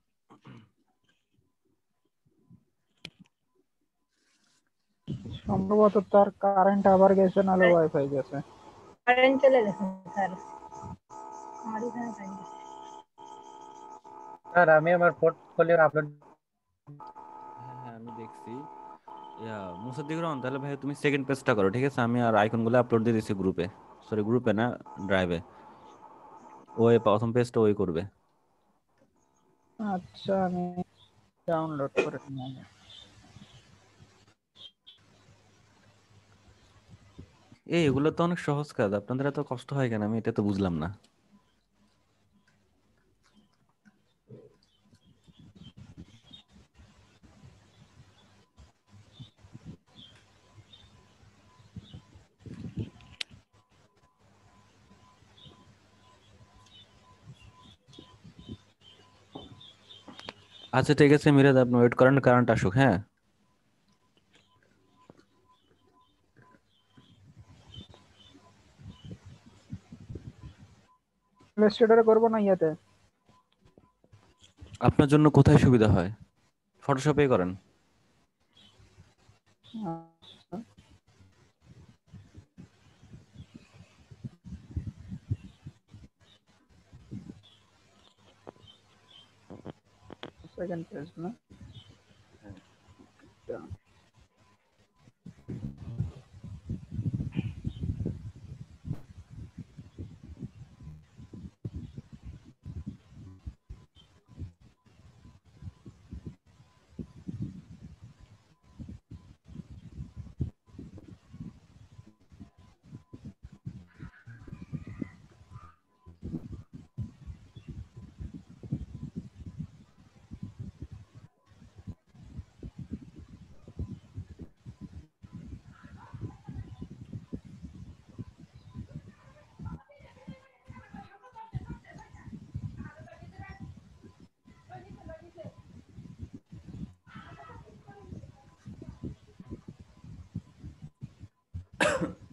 সম্ভবত তার কারেন্ট আবার গেছে, নাহলে ওয়াইফাই গেছে। কারেন্ট চলে গেছে স্যার, আমার এখানে কারেন্ট গেছে। স্যার আমি আমার পোর্টফোলিও আপলোড। হ্যাঁ হ্যাঁ আমি দেখছি। ইয়া মুসাদ্দিক রহমান, তাহলে ভাই তুমি সেকেন্ড পেজটা করো, ঠিক আছে? আমি আর আইকনগুলো আপলোড দিয়ে দিছি গ্রুপে, সরি গ্রুপে না, ড্রাইভে। ওই প্রথম পেজটা ওই করবে। আচ্ছা, আমি ডাউনলোড করে নিয়ে আসি। এই এগুলো তো অনেক সহজ কাজ, আপনাদের এত কষ্ট হয় কেন? আমি এটা তো বুঝলাম না। আচ্ছা ঠিক আছে মিরাজ, আপনি ওয়েট করেন, কারেন্ট আসুক। হ্যাঁ ইলাস্ট্রেটরে করবো না ইয়াতে? আপনার জন্য কোথায় সুবিধা হয়, ফটোশপেই করেন। সেকেন্ড পেজ না?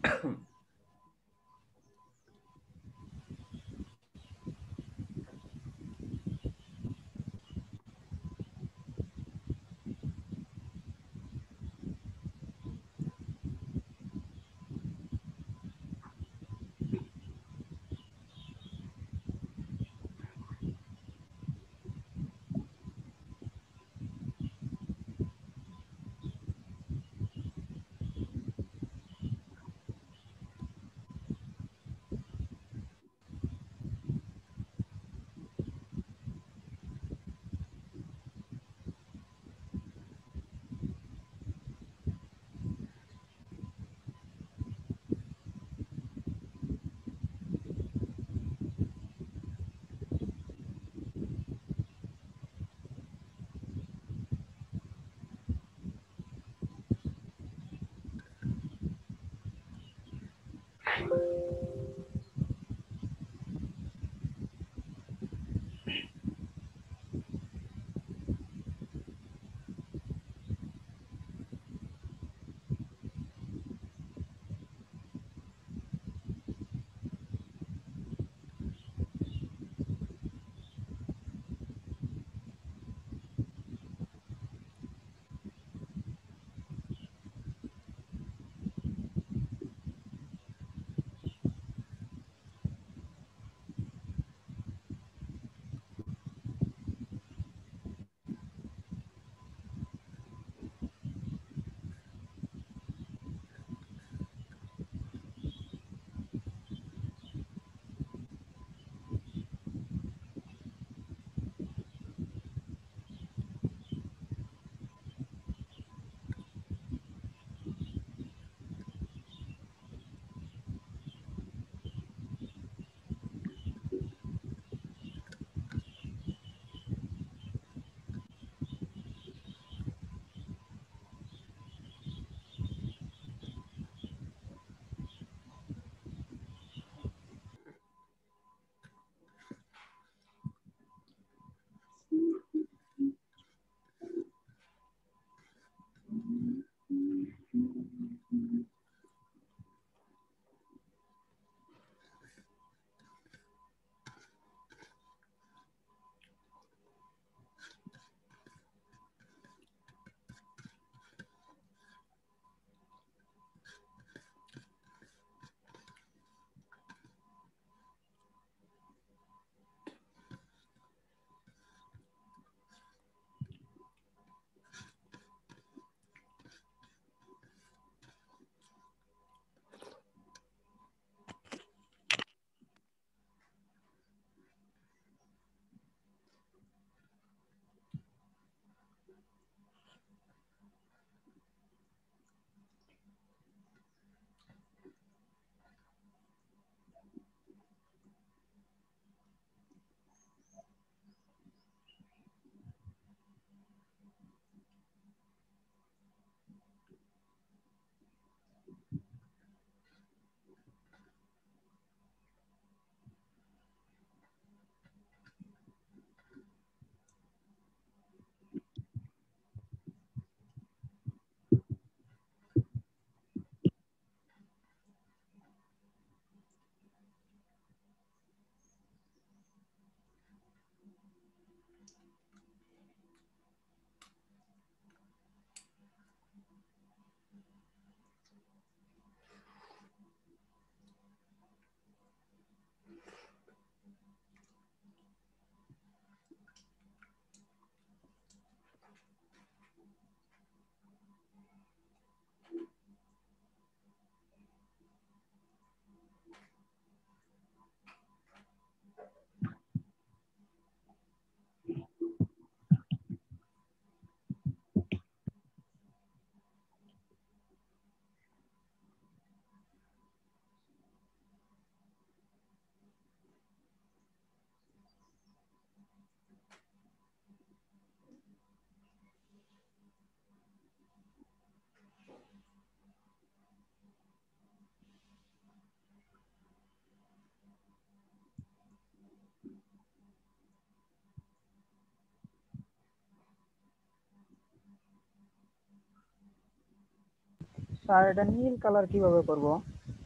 স্যার এটা নীল কালার কিভাবে করব?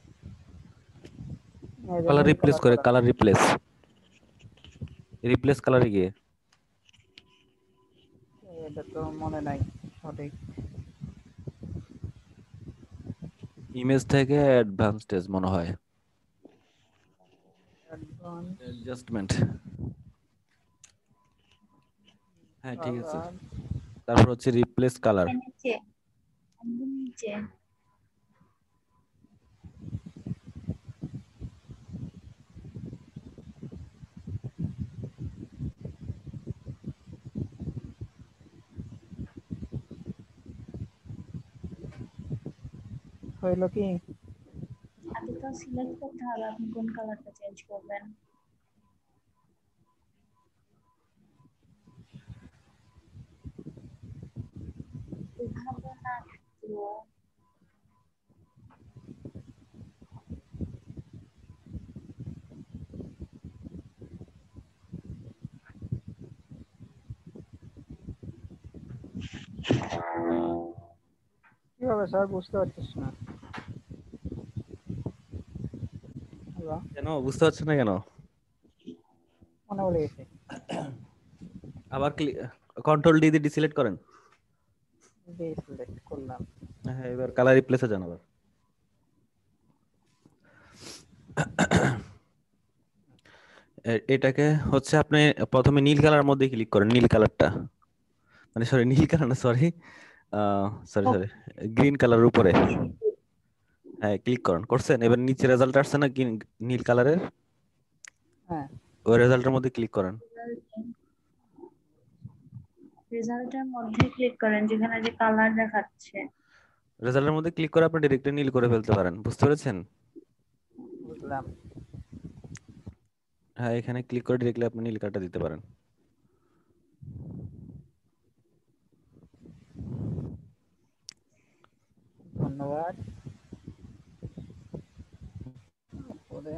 এই যে কালার নীল রিপ্লেস কালার করে, করা কালার রিপ্লেস, রিপ্লেস কালারে গিয়ে এটা তো মনে নাই সঠিক। ইমেজ থেকে অ্যাডভান্স স্টেজ মনে হয়, অ্যাডভান্স অ্যাডজাস্টমেন্ট। হ্যাঁ ঠিক আছে, কালার। তারপর হচ্ছে রিপ্লেস কালার। এর নিচে একদম নিচে হইল কি? আগে তো সিলেক্ট করতে হবে আপনি কোন কালারটা চেঞ্জ করবেন। এভাবে না একটু কিভাবে স্যার বুঝতে পারছিস না? হ্যালো, কেন বুঝতে পারছেন না কেন? মনে পড়ে গেছে। আবার কন্ট্রোল ডি দিয়ে ডিসিলেক্ট করেন। ডিসিলেক্ট করলাম। হ্যাঁ এবার কালার রিপ্লেসে যান আবার। এ- এটাকে হচ্ছে আপনি প্রথমে নীল কালার মধ্যে ক্লিক করেন, নীল কালারটা, মানে সরি নীল কালার না, সরি সরি সরি গ্রিন কালারের উপরে। হ্যাঁ ক্লিক করেন, করছেন? এবার নিচে রেজাল্ট আসছে না গ্রিন- নীল কালারের, হ্যাঁ, ওই রেজাল্টের মধ্যে ক্লিক করেন। রেজাল্টের মধ্যে ক্লিক করেন যেখানে যে কালার দেখাচ্ছে। রেজাল্টের মধ্যে ক্লিক করে আপনি ডিরেক্টলি নীল করে ফেলতে পারেন, বুঝতে পেরেছেন? বুঝলাম। হ্যাঁ এখানে ক্লিক করে ডিরেক্টলি আপনি নীল কালারটা দিতে পারেন। ধন্যবাদ। তারপরে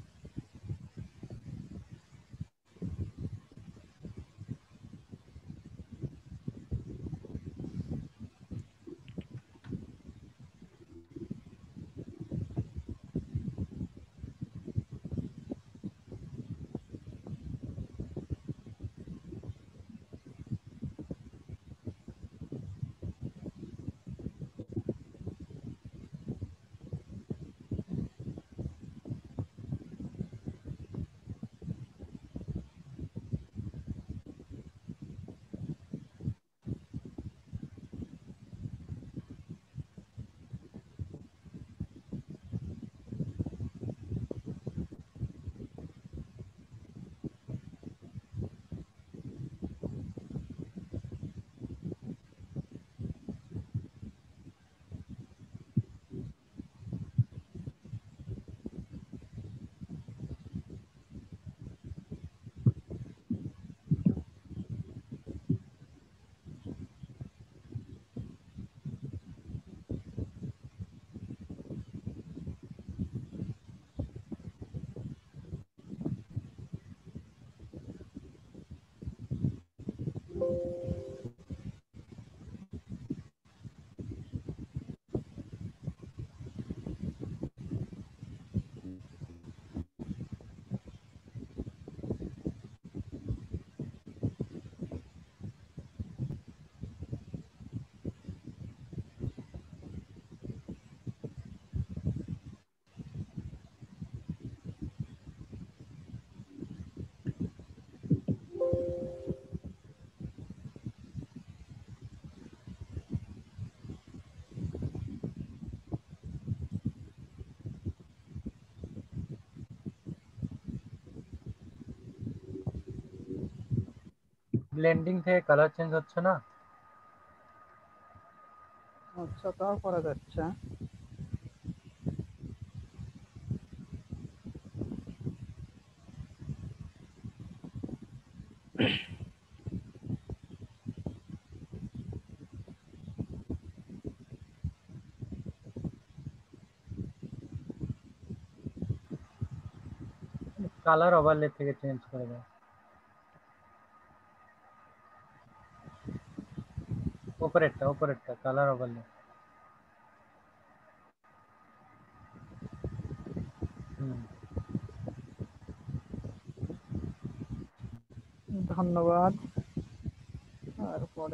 ব্লেন্ডিং থেকে কালার চেঞ্জ হচ্ছে না? আচ্ছা, তাও করা যাচ্ছে। কালার ওভারলে থেকে চেঞ্জ করে দাও। উপরেরটা উপরেরটা কালার ওভারলে। হুম ধন্যবাদ। তারপরে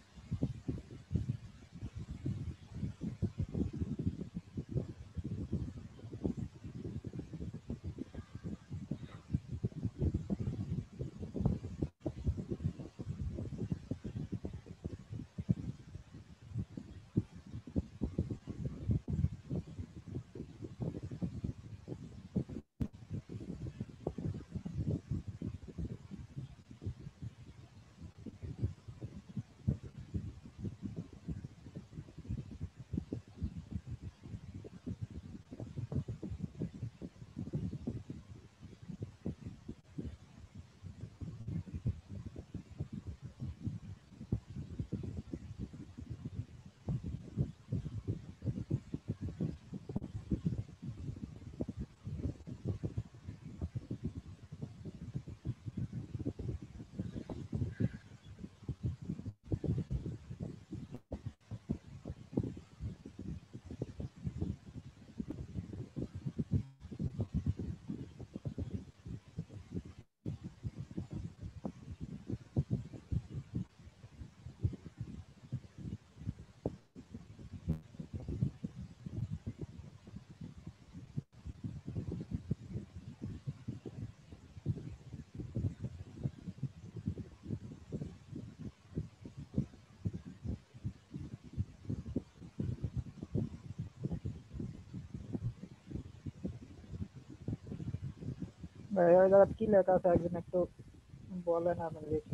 ভাই ওই জায়গায় কি লেখা আছে একদিন একটু বলেন, আমি দেখি।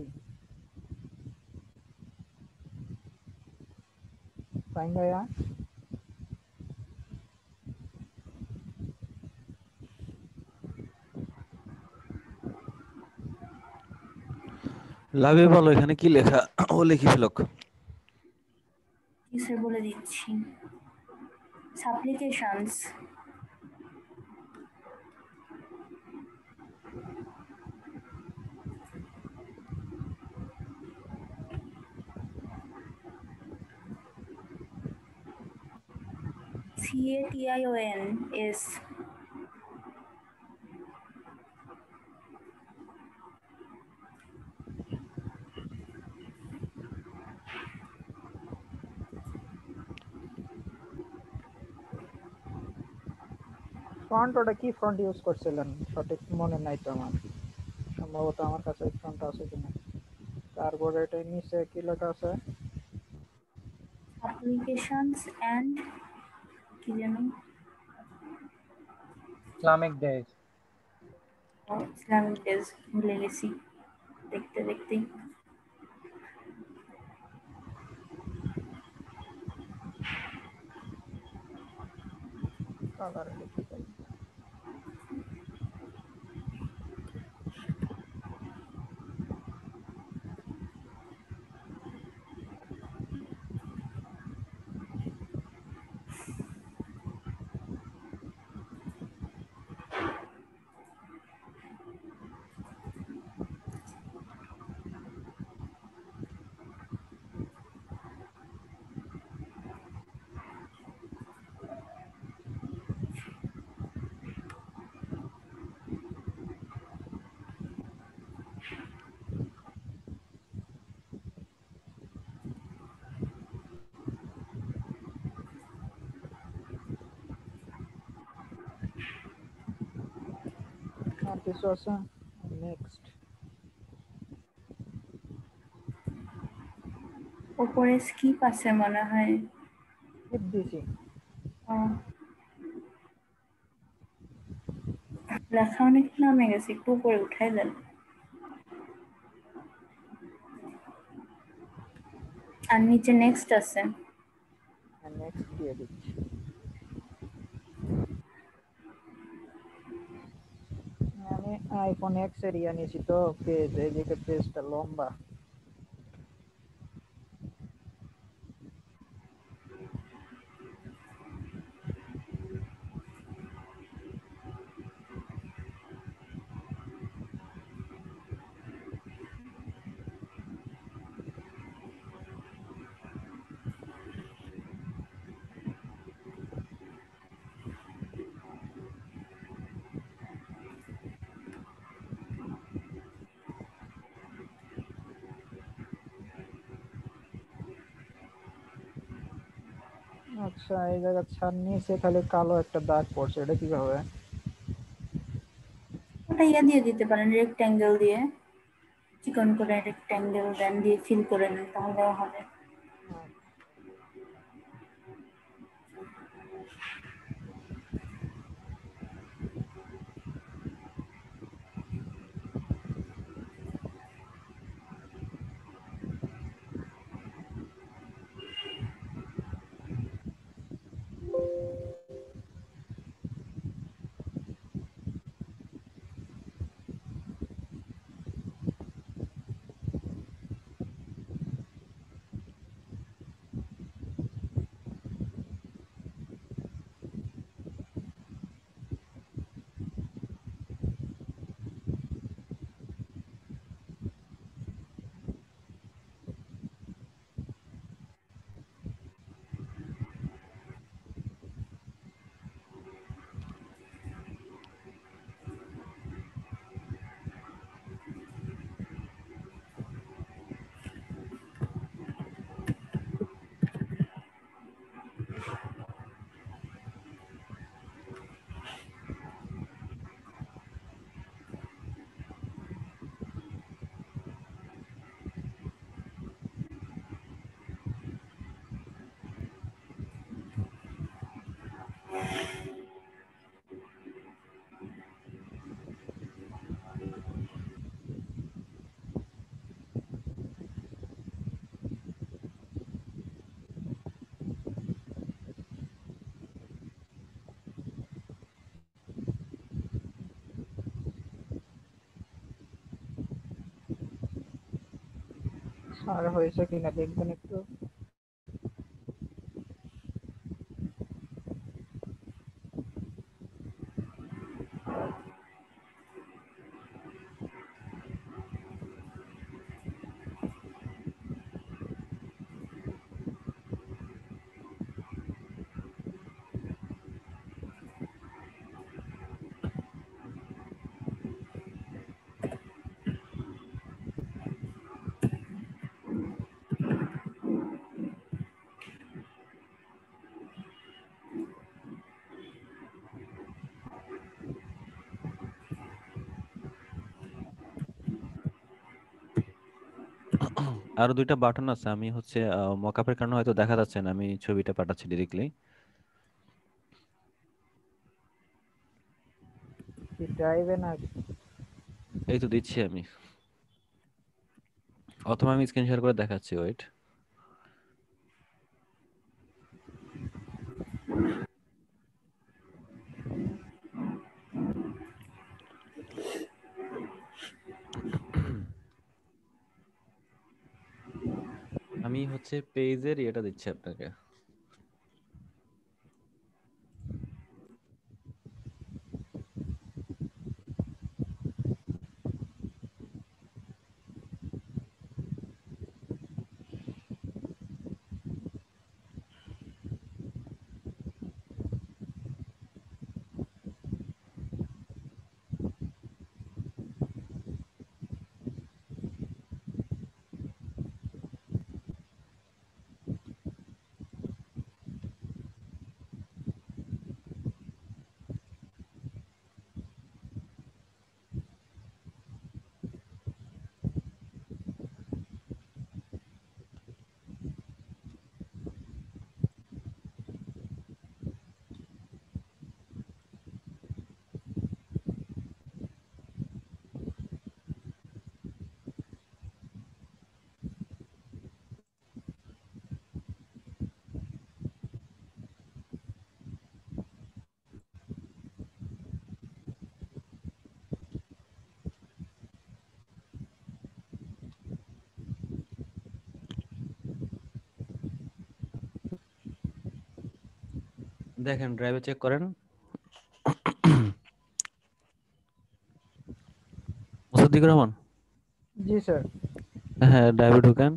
ফাইন ভাইয়া, লাভে বলো এখানে কি লেখা, ও লিখি ফেলক। কিসে বলে দিচ্ছি, সাপ্লিকেশনস। C A T I O N S. Font ওটা কি ফন্ট ইউজ করছিলেন সঠিক মনে নাই তো আমার, সম্ভবত আমার কাছে ফন্ট আছে কিনা। তারপরে এটা নিচে কি লেখা আছে? অ্যাপ্লিকেশনস অ্যান্ড কি যেন, ইসলামিক ডেজ। ইসলামিক ডেজ, ভুলে গেছি দেখতে দেখতেই। কালার লিখি তাই। আর কিছু আছে? নেক্সট। ওপরে স্কিপ আছে মনে হয়। স্কিপ দিছি। আহ, লেখা অনেক নামে গেছে, একটু উপরে উঠাই দেন। আর নিচে নেক্সট আছে। আর নেক্সট দিয়ে দিচ্ছি। আমি আইফোন এক্স এর ইয়া নিয়েছি তো, পেজ এইদিকে পেজটা লম্বা। আচ্ছা, এই জায়গা ছাড় নিচে খালি কালো একটা দাগ পড়ছে, এটা কিভাবে? ওটা ইয়া দিয়ে দিতে পারেন, রেক্ট্যাঙ্গেল দিয়ে, চিকন করে রেক্ট্যাঙ্গেল দেন দিয়ে ফিল করে নেন, তাহলেও হবে। আর হয়েছে কিনা দেখবেন একটু। আরো দুইটা বাটন আছে, আমি হচ্ছে মকআপের কারণে হয়তো দেখা যাচ্ছে না, আমি ছবিটা পাঠাচ্ছি ডিরেক্টলি। কি ড্রাইভে না? এই তো দিচ্ছি আমি, অথবা আমি স্ক্রিন শেয়ার করে দেখাচ্ছি, ওয়েট। আমি হচ্ছে পেজের এটা দিচ্ছি আপনাকে। দেখেন, ড্রাইভে চেক করেন। মুসাদ্দিকুর রহমান, জি স্যার। হ্যাঁ ড্রাইভে ঢুকেন।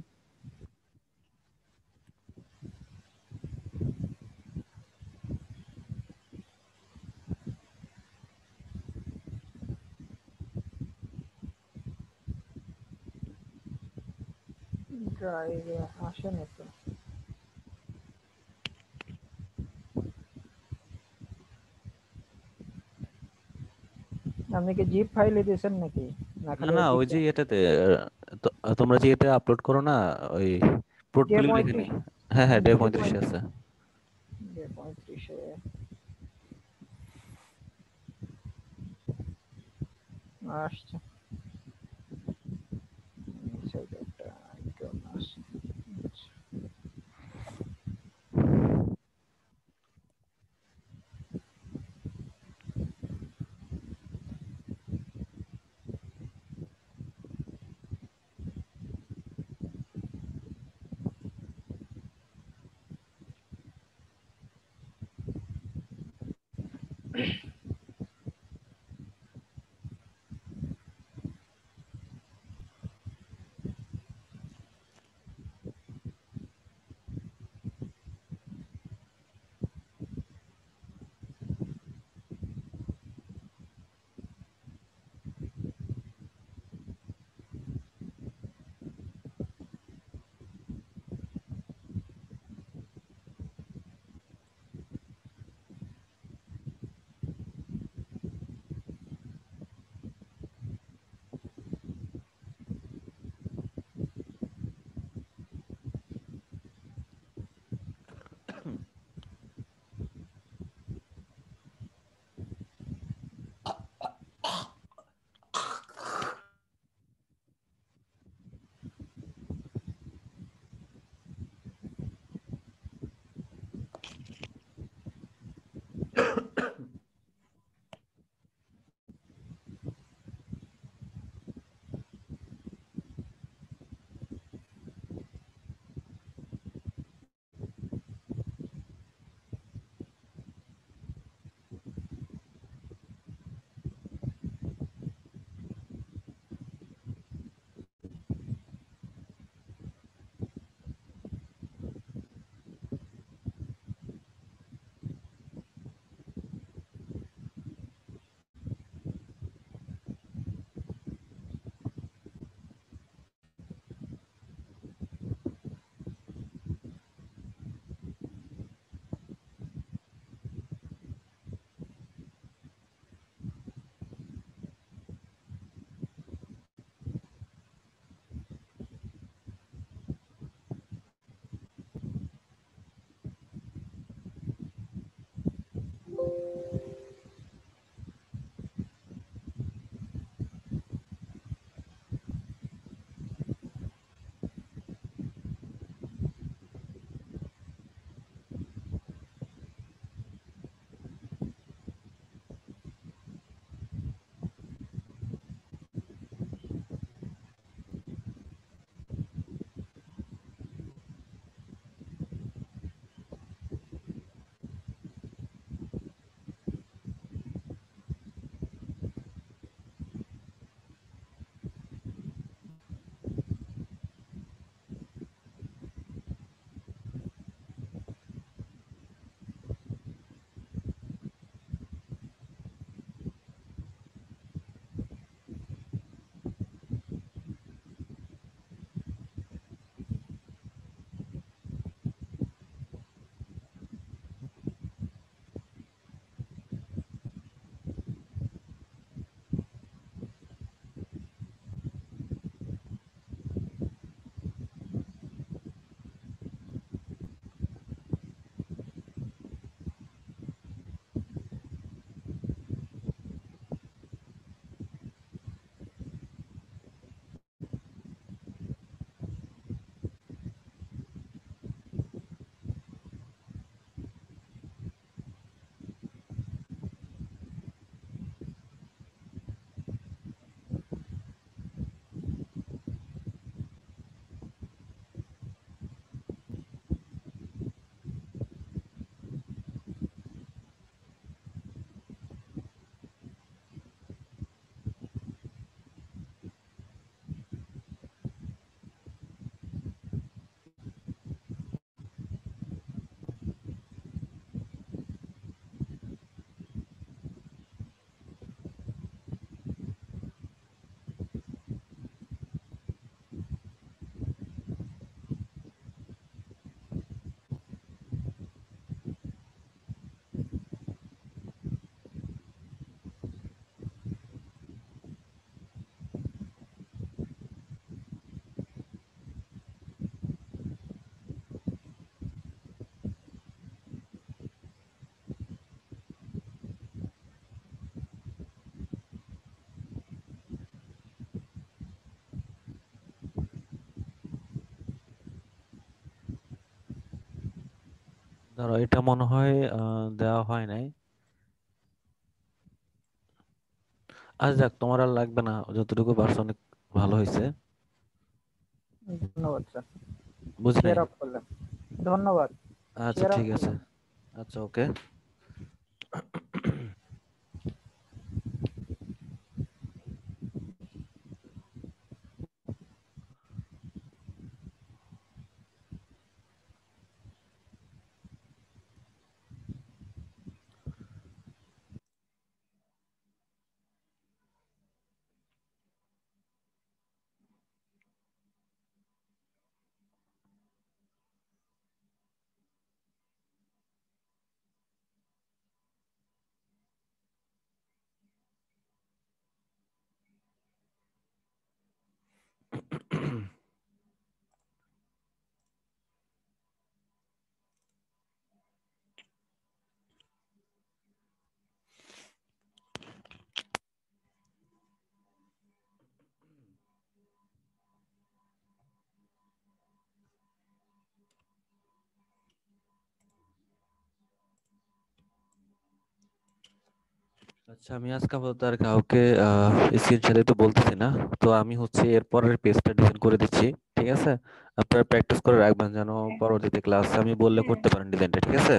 ড্রাইভে আসেনি তো। আপনি কি জিপ ফাইলে দিয়েছেন নাকি না না খালি না, ওই ওইদিকে যে এটাতে আহ, তো- তোমরা যে এটা আপলোড করো না, ওই ডে পোর্টফোলিও লেখে নি। পঁয়ত্রিশ হ্যাঁ হ্যাঁ, ডে ডে পঁয়ত্রিশে আছে। ডে পঁয়ত্রিশে আসছে নিচে একটা icon আসছে। ধরো এটা মনে হয় আহ, দেওয়া হয় নাই। আচ্ছা যাক, তোমার আর লাগবে না, যতটুকু পারছো অনেক ভালো হয়েছে। ধন্যবাদ স্যার। বুঝি নাই। শেয়ার অফ করলাম। ধন্যবাদ। আচ্ছা শেয়ার অফ ঠিক আছে। করলাম। আচ্ছা ওকে। আচ্ছা আমি আজকে আপাতত আর কাউকে স্ক্রিন শেয়ার দিতে বলতেছি না। তো আমি হচ্ছে এরপরের পেজটা ডিজাইন করে দিচ্ছি। ঠিক আছে, আপনারা প্র্যাকটিস করে রাখবেন যেন পরবর্তীতে ক্লাস আমি বললে হ্যাঁ করতে পারেন ডিজাইনটা। ঠিক আছে।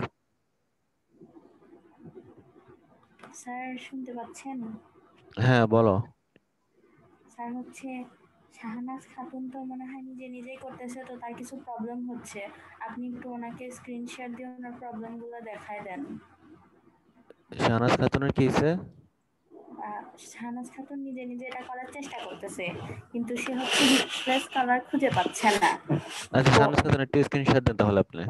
স্যার, শুনতে পাচ্ছেন? হ্যাঁ বলো। স্যার হচ্ছে শাহনাজ খাতুন তো মনে হয় নিজে নিজেই করতেছে, তো তার কিছু প্রবলেম হচ্ছে। আপনি একটু ওনাকে স্ক্রিন শেয়ার দিয়ে ওনার প্রবলেমগুলো দেখায় দেন। শাহনাজ খাতুনের কি হয়েছে? আহ, শাহনাজ খাতুন নিজে নিজে এটা করার চেষ্টা করতেছে, কিন্তু সে হচ্ছে রিপ্লেস কালার খুঁজে পাচ্ছে না। আচ্ছা তো শাহনাজ খাতুনের একটু স্ক্রিন শেয়ার দেন তাহলে আপনি।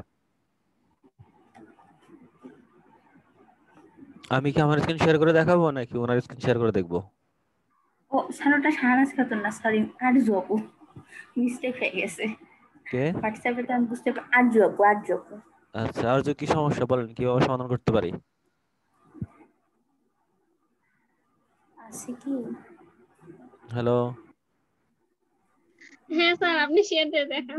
আমি কি আমার স্ক্রিন শেয়ার করে দেখাবো নাকি ওনার স্ক্রিন শেয়ার করে দেখবো? ও স্যার, ওটা শাহনাজ খাতুন না, সরি, আরজু আপু। মিস্টেক হয়ে গেছে। কে? হোয়াটসঅ্যাপে তো আমি বুঝতে পারি, আরজু আপু, আরজু আপু। আচ্ছা আর যে কি সমস্যা বলেন, কিভাবে সমাধান করতে পারি? আছে কি? হ্যালো। হ্যাঁ স্যার, আপনি শেয়ার দিয়ে দেখান।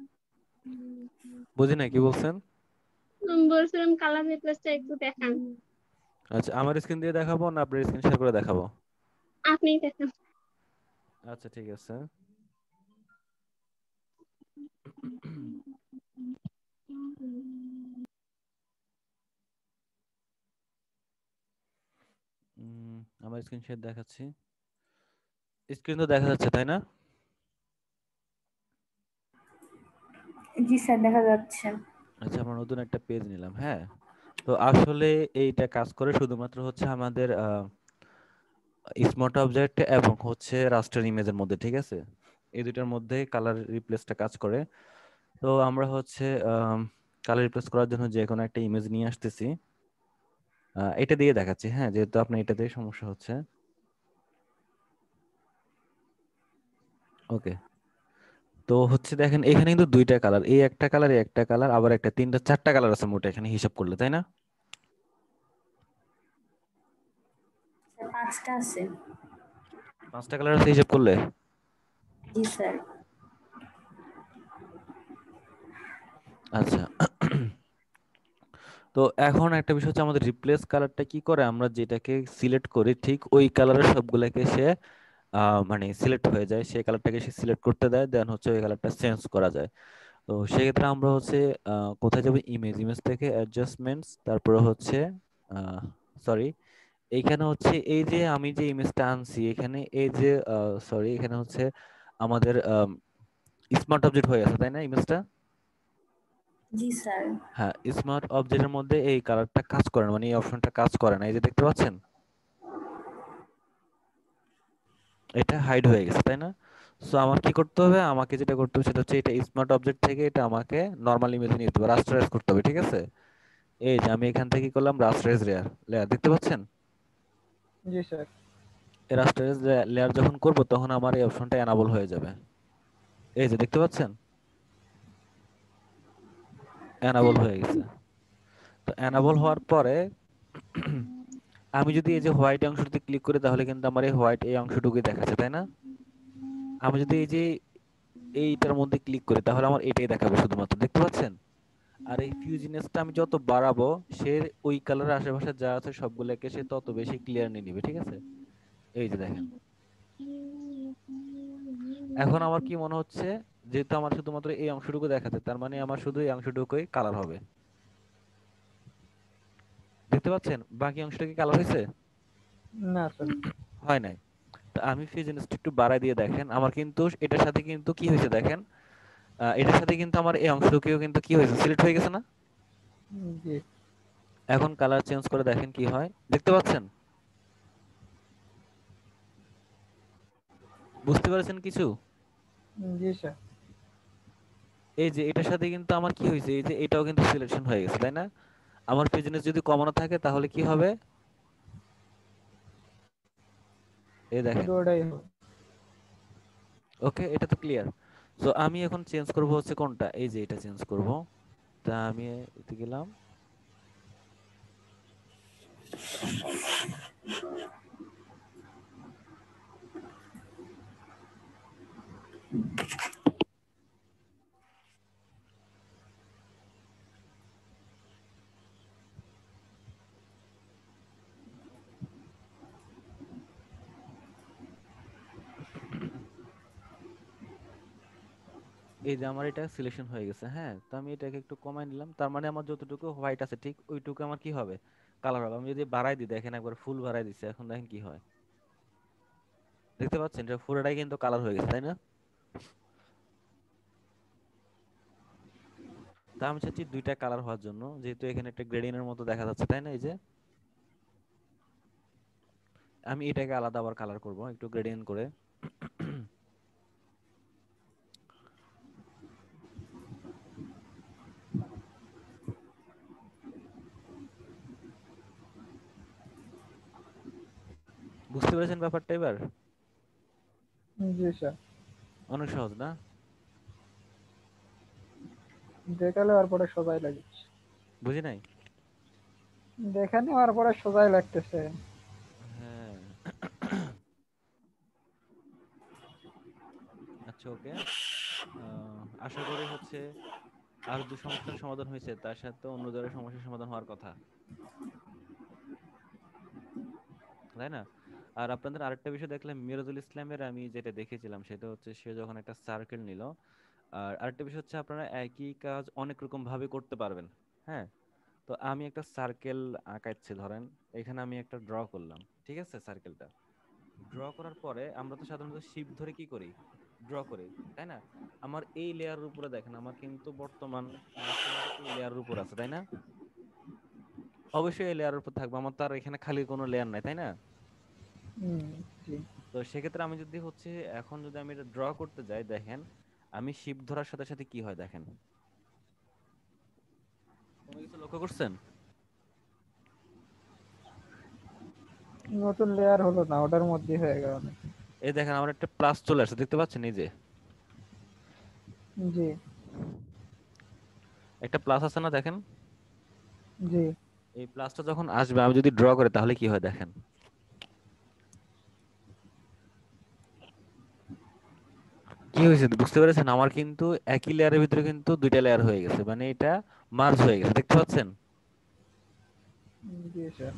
বুঝি না কি বলছেন। উম, বলছিলাম কালার রিপ্লেসটা একটু দেখান। আচ্ছা আমার স্ক্রিন দিয়ে দেখাবো না আপনার স্ক্রিন শেয়ার করে দেখাবো? আপনিই দেখান। আচ্ছা ঠিক আছে। উম, আমার স্ক্রিন শেয়ার দেখাচ্ছি। স্ক্রিন তো দেখা যাচ্ছে তাই না? জি স্যার, দেখা যাচ্ছে। আচ্ছা আমরা নতুন একটা পেজ নিলাম। হ্যাঁ, তো আসলে এইটা কাজ করে শুধুমাত্র হচ্ছে আমাদের স্মার্ট অবজেক্ট এবং হচ্ছে রাস্টার ইমেজের মধ্যে। ঠিক আছে, এই দুইটার মধ্যে কালার রিপ্লেসটা কাজ করে। তো আমরা হচ্ছে কালার রিপ্লেস করার জন্য যে কোনো একটা ইমেজ নিয়ে আসতেছি। আহ, এটা দিয়ে দেখাচ্ছি, হ্যাঁ, যেহেতু আপনার এটা দিয়ে সমস্যা হচ্ছে। ওকে। তো হচ্ছে দেখেন এখানে কিন্তু দুইটা কালার, এই একটা কালার, এই একটা কালার, আবার একটা, তিনটা, চারটা কালার আছে মোট এখানে হিসাব করলে, তাই না? স্যার, পাঁচটা আছে। পাঁচটা কালার আছে হিসাব করলে। জি স্যার। আচ্ছা। তো এখন একটা বিষয় হচ্ছে আমাদের রিপ্লেস কালারটা কি করে, আমরা যেটাকে সিলেক্ট করি ঠিক ওই কালারের সবগুলোকে সে আহ, মানে সিলেক্ট হয়ে যায়, সেই কালারটাকে সে সিলেক্ট করতে দেয়, দেন হচ্ছে ওই কালারটা চেঞ্জ করা যায়। তো সেক্ষেত্রে আমরা হচ্ছে আহ, কোথায় যাবো, ইমেজ, ইমেজ থেকে অ্যাডজাস্টমেন্টস, তারপরে হচ্ছে সরি এইখানে হচ্ছে এই যে আমি যে ইমেজটা আনছি এখানে এই যে সরি এখানে হচ্ছে আমাদের স্মার্ট অবজেক্ট হয়ে আছে তাই না ইমেজটা? জি স্যার। হ্যাঁ, স্মার্ট অবজেক্টের মধ্যে এই কালারটা কাজ করে না, মানে এই অপশনটা কাজ করে না, এই যে দেখতে পাচ্ছেন এটা হাইড হয়ে গেছে তাই না? সো আমার কি করতে হবে, আমাকে যেটা করতে হবে সেটা হচ্ছে এটা স্মার্ট অবজেক্ট থেকে এটা আমাকে নরমাল ইমেজে নিতে হবে, রাস্টারাইজ করতে হবে। ঠিক আছে, এই যে আমি এখান থেকে করলাম রাস্টারাইজ লেয়ার, লেয়ার দেখতে পাচ্ছেন? জি স্যার। এই রাস্টারাইজ লেয়ার যখন করব তখন আমার এই অপশনটা এনাবল হয়ে যাবে। এই যে দেখতে পাচ্ছেন এনাবল হয়ে গেছে। তো এনাবল হওয়ার পরে আমি যদি এই যে হোয়াইট অংশটিতে ক্লিক করি তাহলে কিন্তু আমার এই হোয়াইট এই অংশটুকুই দেখাচ্ছে তাই না? আমি যদি এই যে এইটার মধ্যে ক্লিক করি তাহলে আমার এটাই দেখাবে শুধুমাত্র, দেখতে পাচ্ছেন? আর এই ফিউজিনেসটা আমি যত বাড়াবো, সে ওই কালারের আশেপাশে যা আছে সবগুলোকে সে তত বেশি ক্লিয়ার নিয়ে নিবে, ঠিক আছে? এই যে দেখেন, এখন আমার কি মনে হচ্ছে, যেহেতু আমার শুধুমাত্র এই অংশটুকু দেখাচ্ছে, তার মানে আমার শুধু এই অংশটুকুই কালার হবে। দেখতে পাচ্ছেন বাকি অংশটা কি কালার হয়েছে? না স্যার। হয় নাই। তা আমি ফিউজিনেসটা একটু বাড়াই দিয়ে দেখেন, আমার কিন্তু এটার সাথে কিন্তু কি হয়েছে দেখেন, আহ, এটার সাথে কিন্তু আমার এই অংশটুকুও কিন্তু কি হয়েছে, সিলেক্ট হয়ে গেছে না? জি এখন কালার চেঞ্জ করে দেখেন কি হয়, দেখতে পাচ্ছেন? বুঝতে পারছেন কিছু? জি স্যার। এই যে এটার সাথে কিন্তু আমার কি হয়েছে, এই যে এটাও কিন্তু সিলেকশন হয়ে গেছে, তাই না? আমার ফিউজিনেস যদি কমানো থাকে তাহলে কি হবে, এই দেখেন। শুধু ওটাই হবে। ওকে, এটা তো ক্লিয়ার। সো আমি এখন চেঞ্জ করব হচ্ছে কোনটা, এই যে এটা চেঞ্জ করব। তা আমি এতে গেলাম, এই যে আমার এটা সিলেকশন হয়ে গেছে। হ্যাঁ, তো আমি এটাকে একটু কমাই নিলাম, তার মানে আমার যতটুকু হোয়াইট আছে ঠিক ওইটুকু আমার কি হবে, কালার হবে। আমি যদি বাড়াই দিই, দেখেন একবার ফুল বাড়াই দিচ্ছি, এখন দেখেন কি হয়, দেখতে পাচ্ছেন এটা পুরোটাই কিন্তু কালার হয়ে গেছে, তাই না? তা আমি চাচ্ছি দুইটা কালার হওয়ার জন্য, যেহেতু এখানে একটা গ্রেডিয়েন্টের মতো দেখা যাচ্ছে, তাই না? এই যে আমি এটাকে আলাদা আবার কালার করব একটু গ্রেডিয়েন্ট করে। বুঝতে পেরেছেন ব্যাপারটা এবার? জি স্যার। অনেক সহজ না? দেখালে আর পরে সোজাই লাগছে। বুঝি নাই? দেখে নেওয়ার পরে সোজাই লাগতেছে। হ্যাঁ। আচ্ছা, ওকে। আশা করি হচ্ছে আর দু সমস্যার সমাধান হয়েছে, তার সাথে অন্য ধরনের সমস্যার সমাধান হওয়ার কথা, তাই না? আর আপনাদের আরেকটা বিষয় দেখলাম, মিরাজুল ইসলামের আমি যেটা দেখেছিলাম সেটা হচ্ছে সে যখন একটা সার্কেল নিল। আর আরেকটা বিষয় হচ্ছে আপনারা একই কাজ অনেক রকম ভাবে করতে পারবেন। হ্যাঁ, তো আমি একটা সার্কেল আঁকাচ্ছি, ধরেন এখানে আমি একটা ড্র করলাম, ঠিক আছে? সার্কেলটা ড্র করার পরে আমরা তো সাধারণত শিফট ধরে কি করি, ড্র করি, তাই না? আমার এই লেয়ারের উপরে দেখেন, আমার কিন্তু বর্তমান মাউস কিন্তু এই লেয়ারের উপর আছে, তাই না? অবশ্যই এই লেয়ারের উপর থাকবে, আমার তো আর এখানে খালি কোনো লেয়ার নাই, তাই না? হুম জি। তো সেক্ষেত্রে আমি যদি হচ্ছে এখন যদি আমি এটা ড্র করতে যাই, দেখেন আমি শিফট ধরার সাথে সাথে কি হয় দেখেন, কোনো কিছু লক্ষ্য করছেন? নতুন লেয়ার হলো না, ওটার মধ্যে হয়ে গেল না। এই দেখেন আমার একটা প্লাস চলে আসছে, দেখতে পাচ্ছেন? এই যে জি একটা প্লাস আছে না, দেখেন? জি। এই প্লাসটা যখন আসবে আমি যদি ড্র করি তাহলে কি হয় দেখেন, কি হয়েছে বুঝতে পেরেছেন? আমার কিন্তু একই লেয়ারের ভিতরে কিন্তু দুইটা লেয়ার হয়ে গেছে, মানে এটা মার্জ হয়ে গেছে, দেখতে পাচ্ছেন? জি স্যার।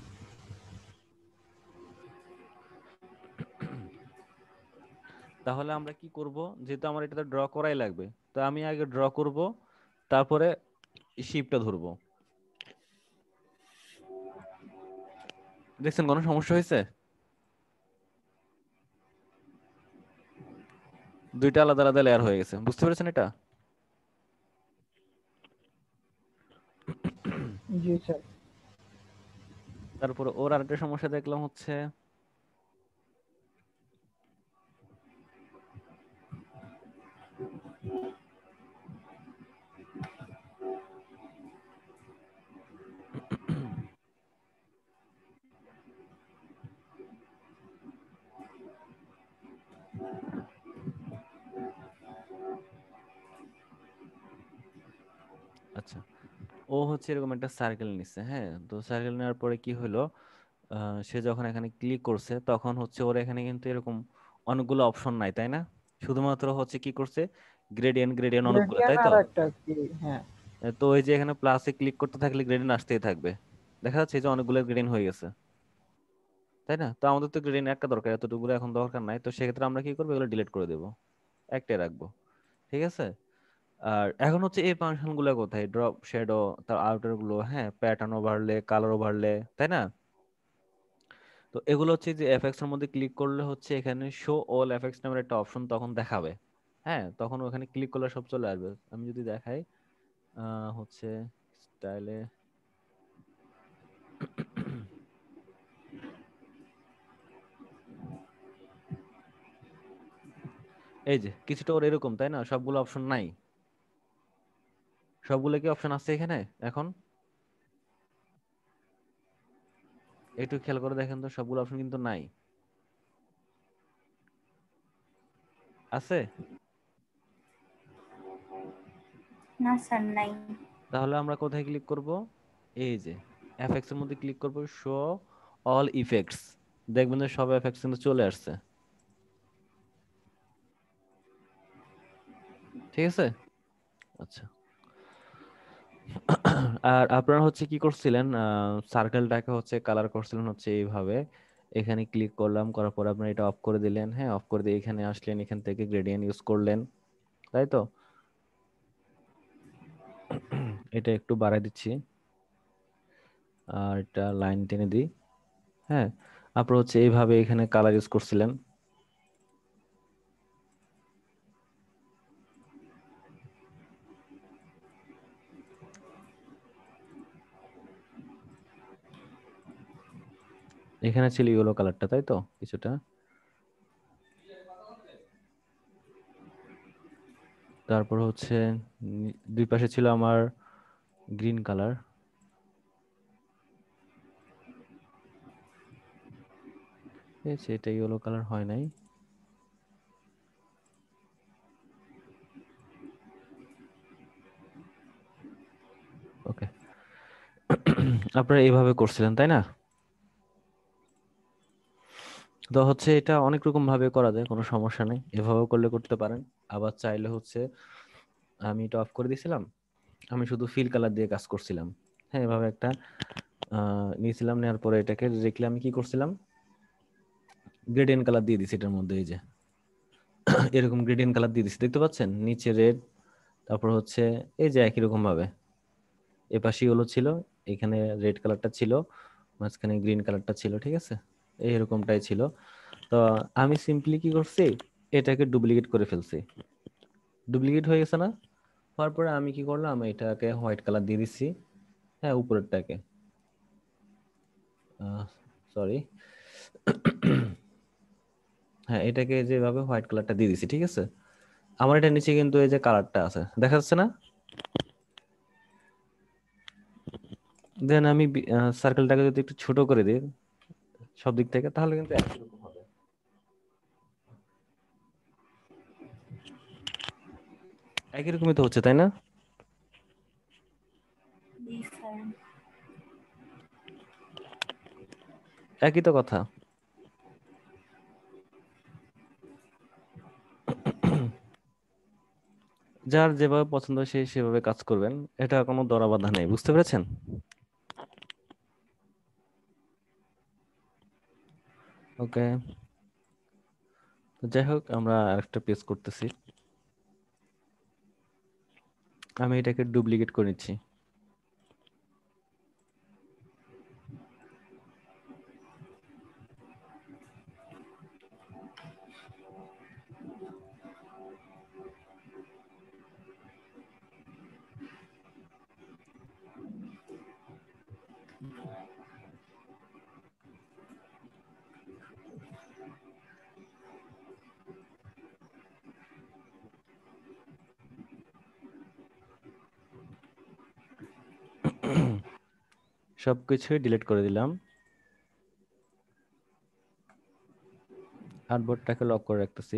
তাহলে আমরা কি করব, যেহেতু আমার এটা ড্র করাই লাগবে, তো আমি আগে ড্র করব, তারপরে শিপটা ধরবো। দেখছেন কোনো সমস্যা হয়েছে? দুইটা আলাদা আলাদা লেয়ার হয়ে গেছে, বুঝতে পেরেছেন এটা? জি স্যার। তারপরে ওর আরেকটা সমস্যা দেখলাম হচ্ছে, আচ্ছা, ও হচ্ছে এরকম একটা সার্কেল নিচ্ছে। হ্যাঁ, তো সার্কেল নেওয়ার পরে কি হলো, আহ, সে যখন এখানে ক্লিক করছে তখন হচ্ছে ওর এখানে কিন্তু এরকম অনেকগুলো অপশন নাই, তাই না? শুধুমাত্র হচ্ছে কি করছে, গ্রেডিয়েন্ট গ্রেডিয়েন্ট অনেকগুলো, গ্রেডিয়েন্ট তাই তো? আর একটা কি, হ্যাঁ। এ, তো ওই যে এখানে প্লাসে ক্লিক করতে থাকলে গ্রেডিয়েন্ট আসতেই থাকবে। দেখা যাচ্ছে এই যে অনেকগুলো গ্রেডিয়েন্ট হয়ে গেছে, তাই না? তো আমাদের তো গ্রেডিয়েন্ট একটা দরকার, এতটুকু এখন দরকার নাই। তো সেক্ষেত্রে আমরা কি করবো, এগুলো ডিলিট করে দেবো, একটাই রাখবো। ঠিক আছে। আর এখন হচ্ছে এই ফাংশন গুলো কোথায়, ড্রপ শ্যাডো, তার আউটার গুলো, হ্যাঁ, প্যাটার্ন ওভারলে, কালার ওভারলে, তাই না? তো এগুলো হচ্ছে যে এফএক্স এর মধ্যে ক্লিক করলে হচ্ছে এখানে শো অল এফএক্স নামের একটা অপশন তখন দেখাবে। হ্যাঁ, তখন ওখানে ক্লিক করলে সব চলে আসবে। আমি যদি দেখাই আহ হচ্ছে স্টাইলে, এই যে কিছুটা ওর এরকম, তাই না? সবগুলো অপশন নাই। সবগুলো কি অপশন আছে এখানে এখন? একটু খেয়াল করে দেখেন তো, সবগুলো অপশন কিন্তু নাই। আছে? না স্যার, নাই। তাহলে আমরা কোথায় ক্লিক করব? এই যে এফএক্স এর মধ্যে ক্লিক করব, শো অল ইফেক্টস। দেখবেন যে সব এফএক্টস কিন্তু চলে আসছে। ঠিক আছে। আচ্ছা। আর আপনারা হচ্ছে কি করছিলেন, সার্কেলটাকে হচ্ছে কালার করছিলেন হচ্ছে এইভাবে। এখানে ক্লিক করলাম, করার পর আপনারা এটা অফ করে দিলেন, হ্যাঁ, অফ করে দিয়ে এখানে আসলেন, এখান থেকে গ্রেডিয়েন্ট ইউজ করলেন, তাই তো? এটা একটু বাড়াই দিচ্ছি, আর এটা লাইন টেনে দিই। হ্যাঁ, আপনারা হচ্ছে এইভাবে এখানে কালার ইউজ করছিলেন। এখানে ছিল ইয়েলো কালারটা, তাই তো? কিছুটা। তারপর হচ্ছে নি- দুই পাশে ছিল আমার গ্রিন কালার। এটা ইয়েলো কালার হয় নাই। ওকে। আপনারা এইভাবে করছিলেন, তাই না? তো হচ্ছে এটা অনেক রকম ভাবে করা যায়, কোনো সমস্যা নেই, এভাবেও করলে করতে পারেন। আবার চাইলে হচ্ছে, আমি এটা অফ করে দিয়েছিলাম, আমি শুধু ফিল কালার দিয়ে কাজ করছিলাম। হ্যাঁ, এভাবে একটা আহ নিয়েছিলাম, নেওয়ার পরে এটাকে রেখে আমি কি করছিলাম, গ্রেডিয়েন্ট কালার দিয়ে দিছি এটার মধ্যে। এই যে এরকম গ্রেডিয়েন্ট কালার দিয়ে দিছি, দেখতে পাচ্ছেন? নিচে রেড, তারপর হচ্ছে এই যে একই রকম ভাবে এপাশে হলো ছিল, এখানে রেড কালারটা ছিল, মাঝখানে গ্রিন কালারটা ছিল, ঠিক আছে? এইরকমটাই ছিল। তো আমি সিম্পলি কি করছি, এটাকে ডুপ্লিকেট করে ফেলছি। ডুপ্লিকেট হয়ে গেছে না? হওয়ার পরে আমি কি করলাম, এটাকে হোয়াইট কালার দিয়ে দিচ্ছি। হ্যাঁ, উপরেরটাকে, সরি, হ্যাঁ, এটাকে যেভাবে হোয়াইট কালারটা দিয়ে দিছি, ঠিক আছে? আমার এটা নিচে কিন্তু এই যে কালারটা আছে, দেখা যাচ্ছে না? দেন আমি সার্কেলটাকে যদি একটু ছোট করে দিই সব দিক থেকে, তাহলে কিন্তু একই রকম হবে। একই রকমই তো হচ্ছে, তাই না? জি স্যার। একই তো কথা। যার যেভাবে পছন্দ সে সেভাবে কাজ করবেন, এটা কোনো ধরা বাধা নেই, বুঝতে পেরেছেন? ওকে। যাই হোক, আমরা আরেকটা পেজ করতেছি। আমি এটাকে ডুপ্লিকেট করে নিচ্ছি। সবকিছুই ডিলিট করে দিলাম, আর্টবোর্ডটাকে লক করে রাখতেছি।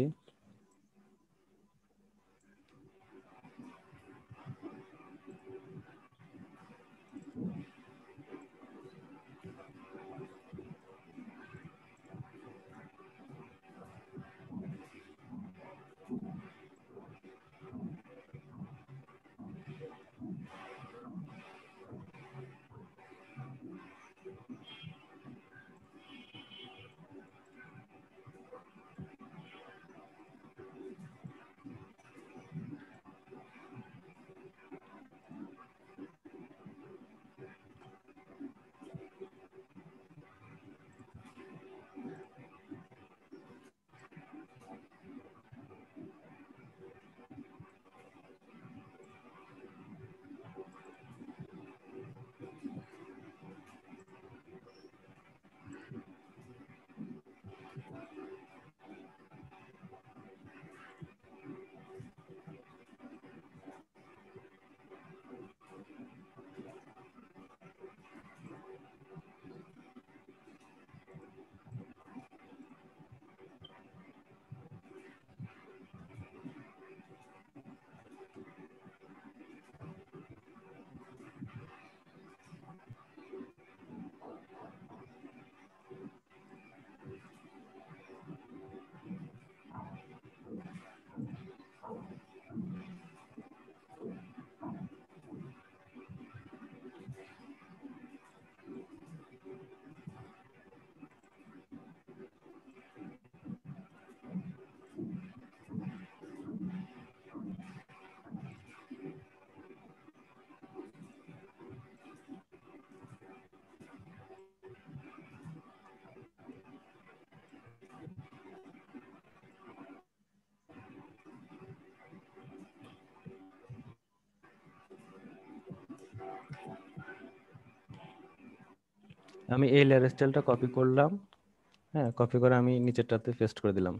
আমি এই লেয়ার স্টাইলটা কপি করলাম, হ্যাঁ কপি করে আমি নিচেরটাতে পেস্ট করে দিলাম,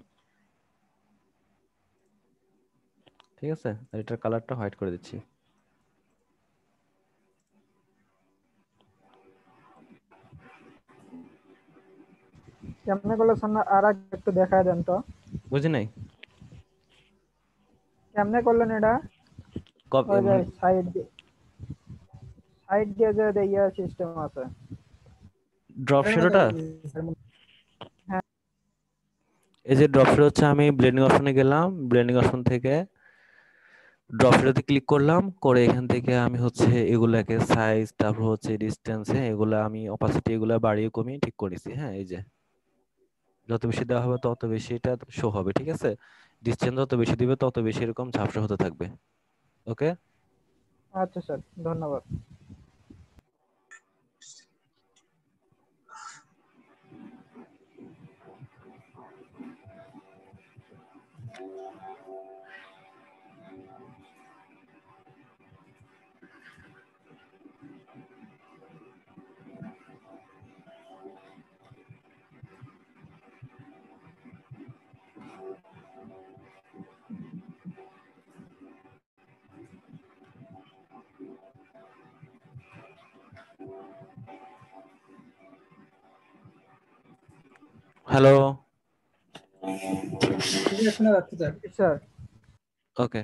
ঠিক আছে। আর এটার কালারটা হোয়াইট করে দিচ্ছি। কেমনে করলে স্যার আর আগে একটু দেখায় দেন তো, বুঝি নাই। কেমনে করলেন এটা? কপি ওই যে মানে সাইড দিয়ে সাইড দিয়ে যে ইয়ে সিস্টেম আছে। ড্রপ শ্যাডোটা, হ্যাঁ এই যে ড্রপ শ্যাডো হচ্ছে আমি ব্লেন্ডিং অপশনে গেলাম, ব্লেন্ডিং অপশন থেকে ড্রপ শ্যাডোতে ক্লিক করলাম, করে এখান থেকে আমি হচ্ছে এগুলাকে সাইজ, তারপর হচ্ছে ডিসটেন্স, হ্যাঁ এগুলা আমি অপাসিটি এগুলা বাড়িয়ে কমিয়ে ঠিক করেছি। হ্যাঁ এই যে যত বেশি দেওয়া হবে তত বেশি এটা শো হবে, ঠিক আছে। ডিসটেন্স যত বেশি দিবে তত বেশি এরকম ঝাপসা হতে থাকবে। ওকে। আচ্ছা স্যার, ধন্যবাদ। হ্যালো। শোনা যাচ্ছে স্যার। Sir okay.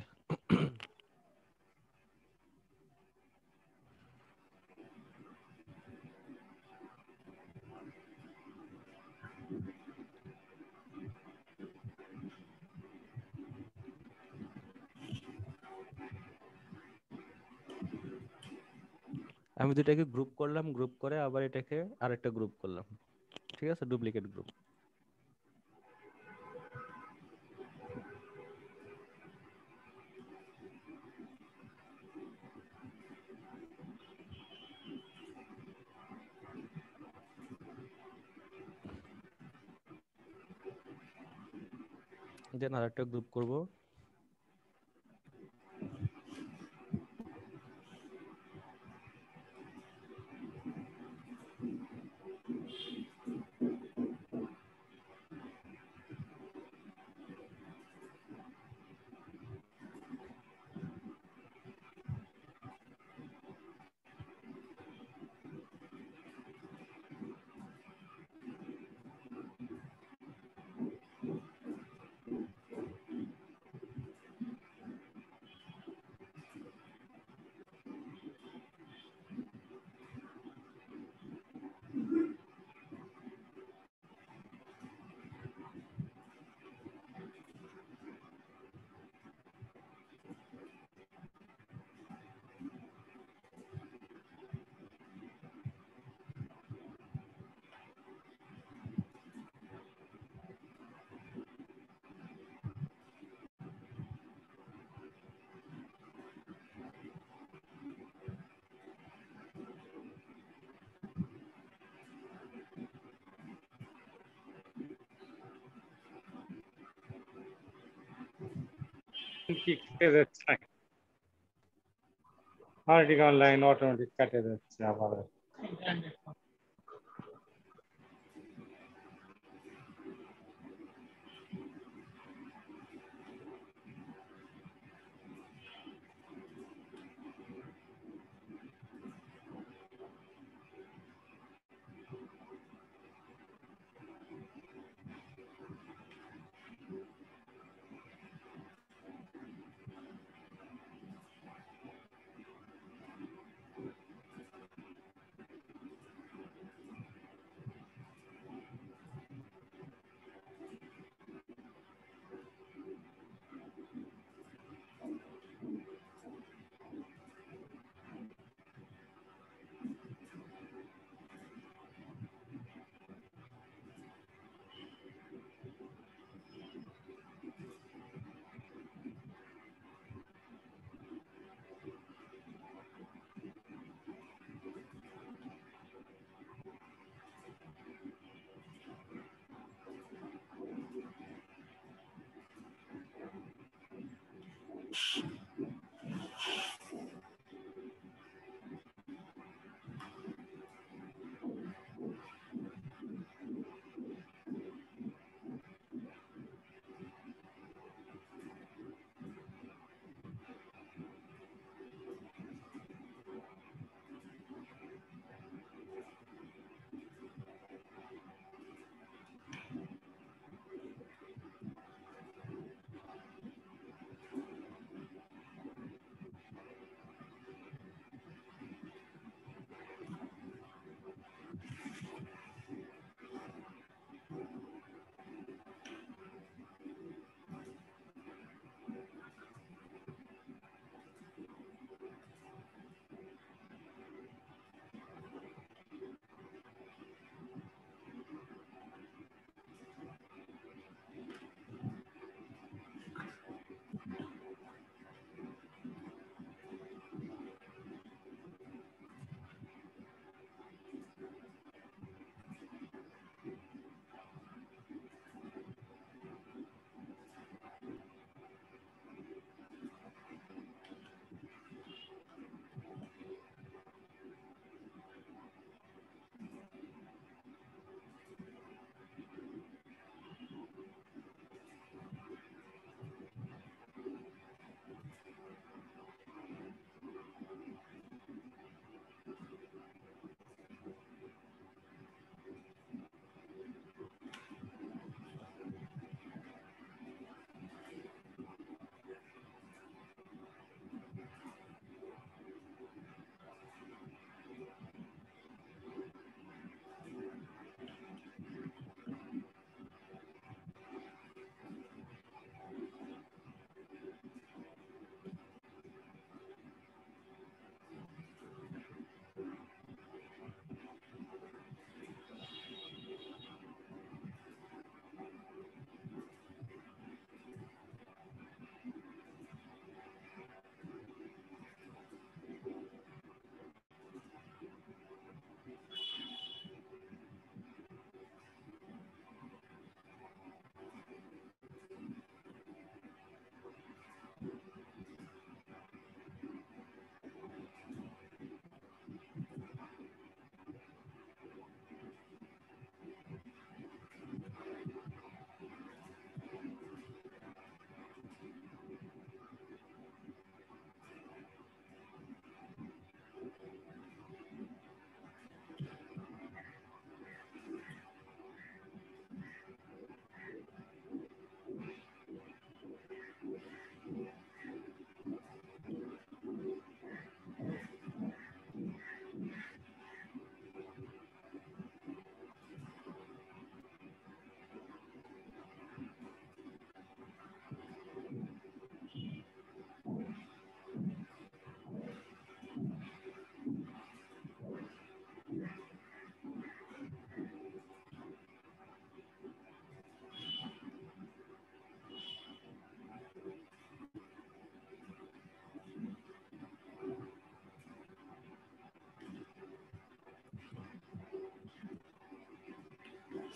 আমি দুটাকে গ্রুপ করলাম, গ্রুপ করে আবার এটাকে আরেকটা গ্রুপ করলাম, ঠিক আছে, ডুপ্লিকেট গ্রুপ। দেন আরেকটা গ্রুপ করব। কেটে যাচ্ছে, ভার্টিক্যাল লাইন অটোমেটিক কেটে যাচ্ছে আবার।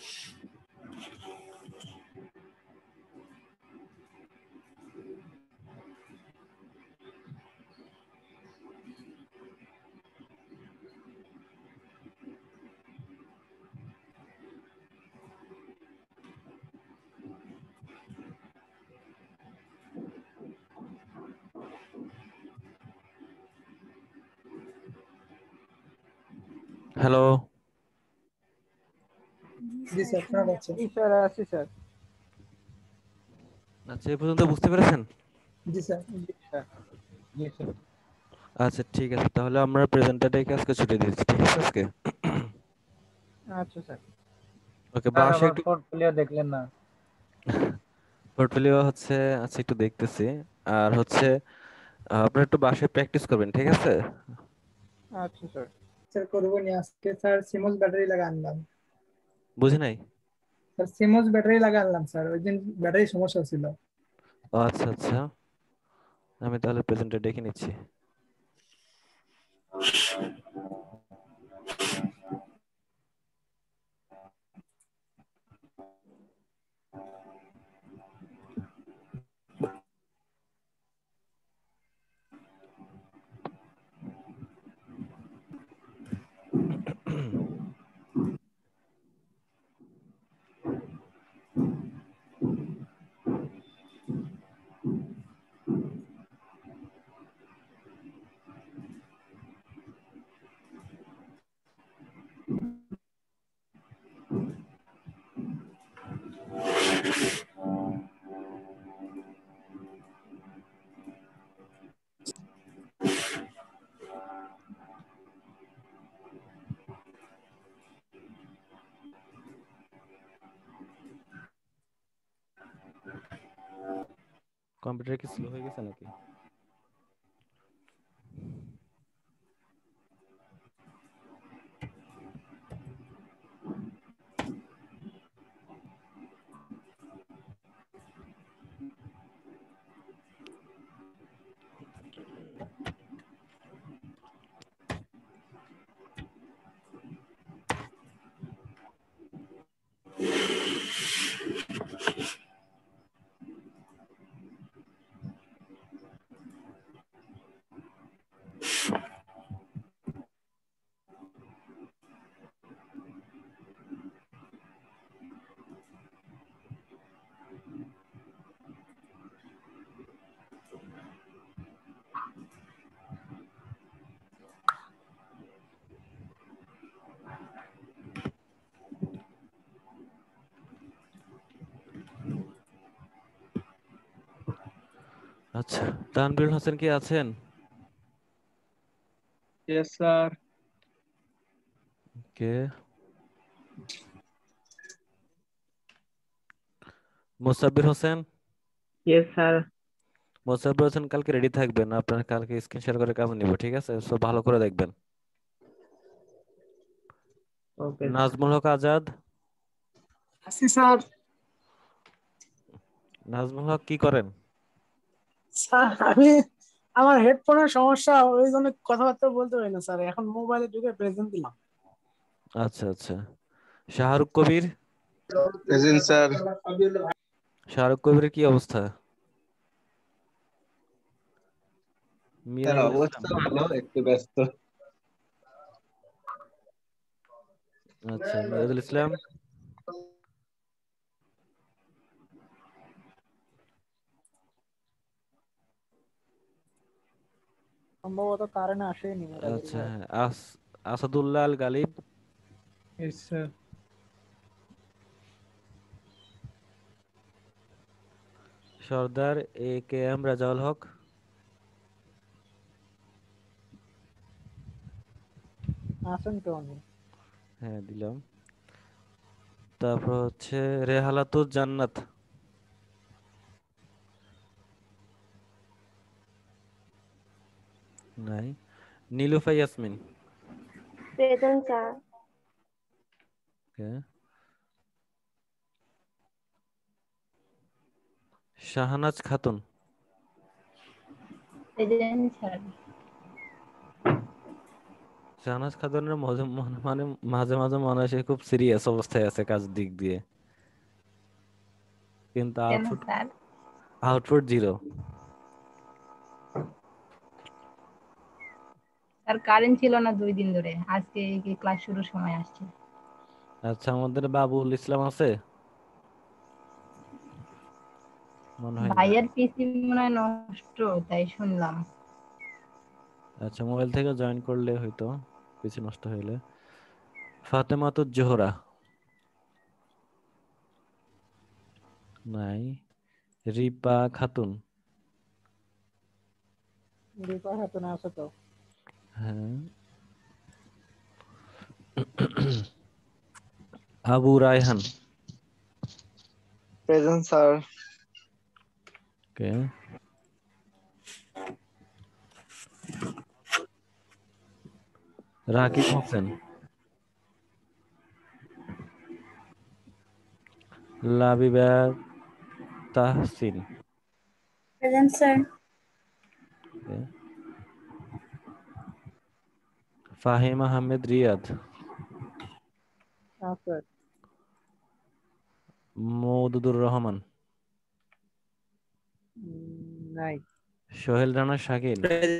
হ্যালো, জি স্যার শোনা যাচ্ছে। জি স্যার আছি স্যার। আচ্ছা এই পর্যন্ত বুঝতে পেরেছেন? জি স্যার। জি স্যার। জি স্যার। আচ্ছা ঠিক আছে, তাহলে আমরা প্রেজেন্টারটাকে আজকে ছুটি দিচ্ছি, ঠিক আছে আজকে? আচ্ছা স্যার। ওকে, স্যার বাসে আমার একটু পোর্টফোলিও দেখলেন না। পোর্টফোলিও হচ্ছে, আচ্ছা একটু দেখতেছি। আর হচ্ছে আহ, আপনারা একটু বাসায় প্র্যাকটিস করবেন, ঠিক আছে? আচ্ছা স্যার। স্যার করবো নি আজকে স্যার সিমোস ব্যাটারি লাগা আনলাম। বুঝি নাই। স্যার সিমোস ব্যাটারি লাগা আনলাম স্যার, ওই দিন ব্যাটারি সমস্যা ছিল। ও আচ্ছা আচ্ছা, আমি তাহলে প্রেজেন্টার ডেকে নিচ্ছি। কম্পিউটার কি স্লো হয়ে গেছে নাকি? আচ্ছা, তানভীর হোসেন কি আছেন? Yes, sir. কে? মোসাব্বির হোসেন? Yes, sir. মোসাব্বির হোসেন কালকে রেডি থাকবেন, আপনার কালকে স্ক্রিন শেয়ার করে কামে নিব, ঠিক আছে? সো ভালো করে দেখবেন। Okay, sir. নাজমুল হক আজাদ? আসি স্যার। নাজমুল হক কি করেন? স্যার আমি আমার হেডফোনের সমস্যা, ওই জন্য কথাবার্তা বলতে পারি না স্যার, এখন মোবাইলে ঢুকে প্রেজেন্ট দিলাম। আচ্ছা আচ্ছা, শাহরুখ কবির? Present, sir. শাহরুখ কবিরের কি অবস্থা? Sir, মিরাজুল ইসলাম? অবস্থা ভালো, একটু ব্যস্ত। আচ্ছা, মিরাজুল ইসলাম? সম্ভবত কারেন্ট আসেনি মিরাজুল আচ্ছা ভাই। হ্যাঁ, আস Asadullah Al Ghalib? Yes, sir. Sardar A K M Rajaul Haque? আছেন তো উনি। হ্যাঁ দিলাম। তারপর হচ্ছে রেহালাতুজ জান্নাত? নাই। Nilufa Yasmin? Present sir. Okay. Shahnaz Khatun? Present sir. Jahanaz খাতুনের মজে- মনে- মানে মাঝে মাঝে মনে হয় সে খুব সিরিয়াস অবস্থায় আছে কাজ দিক দিয়ে, কিন্তু কেন output sir? Output zero. Sir current ছিল না দুই দিন ধরে, আজকে কি ক্লাস শুরুর সময় আসছে। আচ্ছা, আমাদের বাবুল ইসলাম আছে? মনে হয় নাই। ভাইয়ার পিসি মনে হয় নষ্ট, তাই শুনলাম। আচ্ছা, মোবাইল থেকে জয়েন করলে হয়তো পিছু নষ্ট হইলে। ফাতেমাতুজ জোহরা নাই। রিপা খাতুন, রিপা খাতুন আছে তো। হ্যাঁ। Abu Raihan, present sir. কে? Rakib Hossain, Labiba Tahsin, present sir. কে? ফাহিম আহমেদ রিয়াদ, আছে। মওদুদুর রহমান, উম, নাই। সোহেল রানা শাকিল,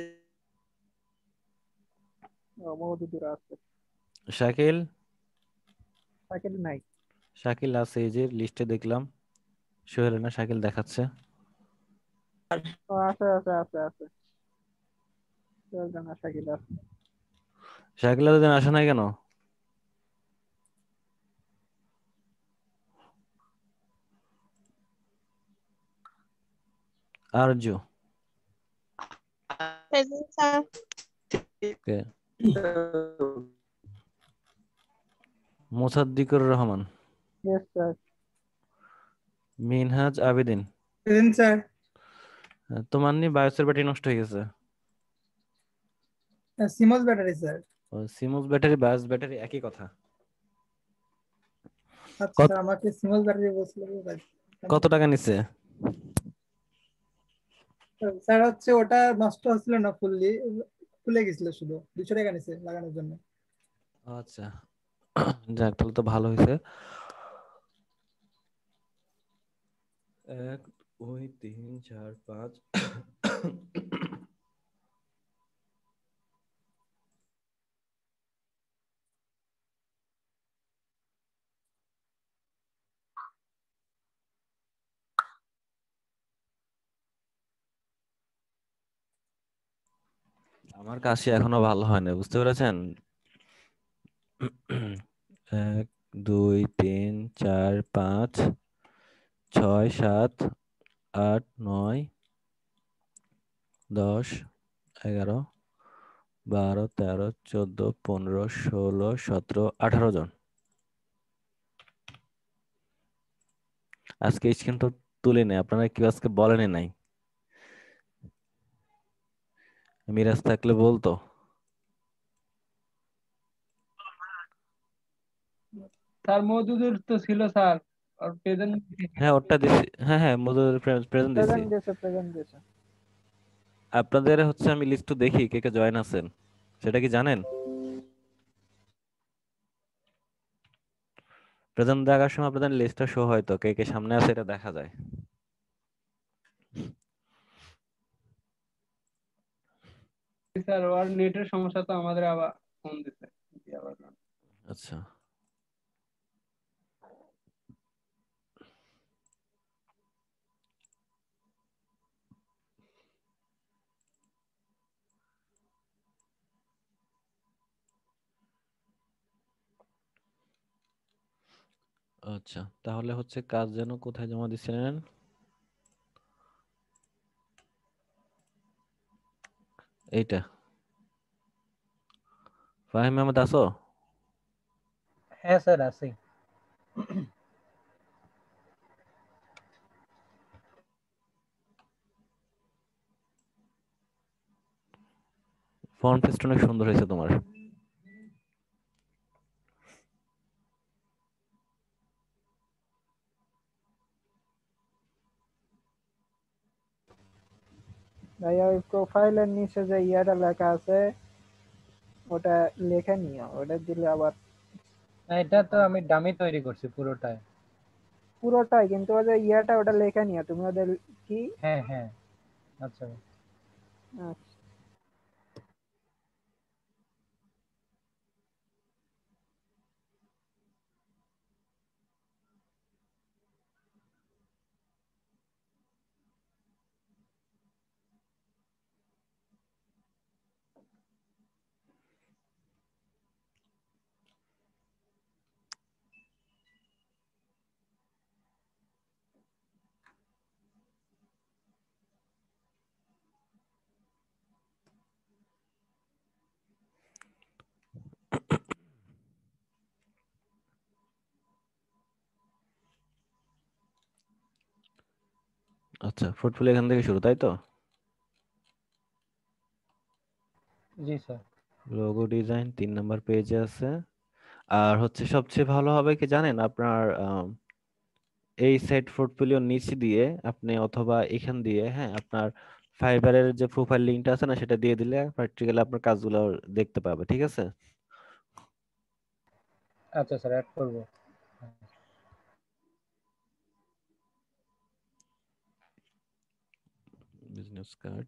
ও, মওদুদুর আছে। শাকিল শাকিল নাই। শাকিল আছে, এই যে লিস্টে দেখলাম সোহেল রানা শাকিল দেখাচ্ছে। ও, আছে আছে আছে আছে। সোহেল রানা শাকিল আছে। শাকিল দিন আসে নাই কেন? Arju, present sir. কে? Mosaddequr Rahman, yes sir. Minhaj Abedin. Present sir. তোমার নি বায়োসের ব্যাটারি নষ্ট হয়ে গেছে। CMOS battery sir. ও, সিমুস ব্যাটারি বায়োস ব্যাটারি একই কথা। আচ্ছা কত স্যার, আমাকে সিমস ব্যাটারি বলছিল। কত টাকা নিচ্ছে? স্যার হচ্ছে ওটা নষ্ট হচ্ছিল না, ফুললি খুলে গেছিল, শুধু দুশো টাকা নিছে লাগানোর জন্য। আচ্ছা, যাক তাহলে তো ভালো হয়েছে। এক দুই তিন চার পাঁচ। আমার কাশি এখনো ভালো হয় না, বুঝতে পেরেছেন? এক দুই তিন চার পাঁচ ছয় সাত আট নয় দশ এগারো বারো তেরো চোদ্দ পনেরো ষোলো সতেরো আঠারো জন। আজকে স্ক্রিন তো তুলে নেই, আপনারা কেউ আজকে বলেনি নাই। মিরাজ থাকলে বলতো। স্যার মওদুদুর তো ছিল স্যার, আর প্রেজেন্ট। হ্যাঁ, ওটা দিছি। হ্যাঁ হ্যাঁ, মধুর প্রেজেন্ট দিছি। প্রেজেন্ট দিয়েছে, প্রেজেন্ট দিয়েছে। আপনাদের হচ্ছে আমি লিস্ট দেখি কে কে জয়েন আছেন, সেটা কি জানেন? প্রেজেন্ট দেখার সময় আপনাদের লিস্টটা শো হয় তো, কে কে সামনে আছে এটা দেখা যায়। স্যার ওর নেটের সমস্যা তো আমাদের আবার ফোন দিছে কি আবার। আচ্ছা, আচ্ছা তাহলে হচ্ছে কাজ যেন কোথায় জমা দিছিলেন? এইটা। ফাহিম আহমেদ আসো? হ্যাঁ স্যার আছি। ফর্ম টেস্ট অনেক সুন্দর হয়েছে তোমার। ভাইয়া ওই প্রোফাইলের নিচে যে ইয়াটা লেখা আছে ওটা লেখা নিও, ওটা দিলে আবার না, এটা তো আমি ডামি তৈরি করছি পুরোটাই। পুরোটাই, কিন্তু ওদের ইয়াটা ওটা লেখা নিও তুমি ওদের কি। হ্যাঁ হ্যাঁ, আচ্ছা। আচ্ছা। আচ্ছা, পোর্টফোলিও এখান থেকে শুরু, তাই তো? জি স্যার। লোগো ডিজাইন তিন নাম্বার পেজে আছে। আর হচ্ছে সবচেয়ে ভালো হবে কি জানেন, আপনার আম, এই সাইট পোর্টফোলিওর নিচ দিয়ে আপনি অথবা এখান দিয়ে, হ্যাঁ, আপনার ফাইবারের যে প্রোফাইল লিংকটা আছে না, সেটা দিয়ে দিলে প্র্যাকটিক্যালি আপনার কাজগুলো দেখতে পাবে, ঠিক আছে? আচ্ছা স্যার, অ্যাড করবো। Business card.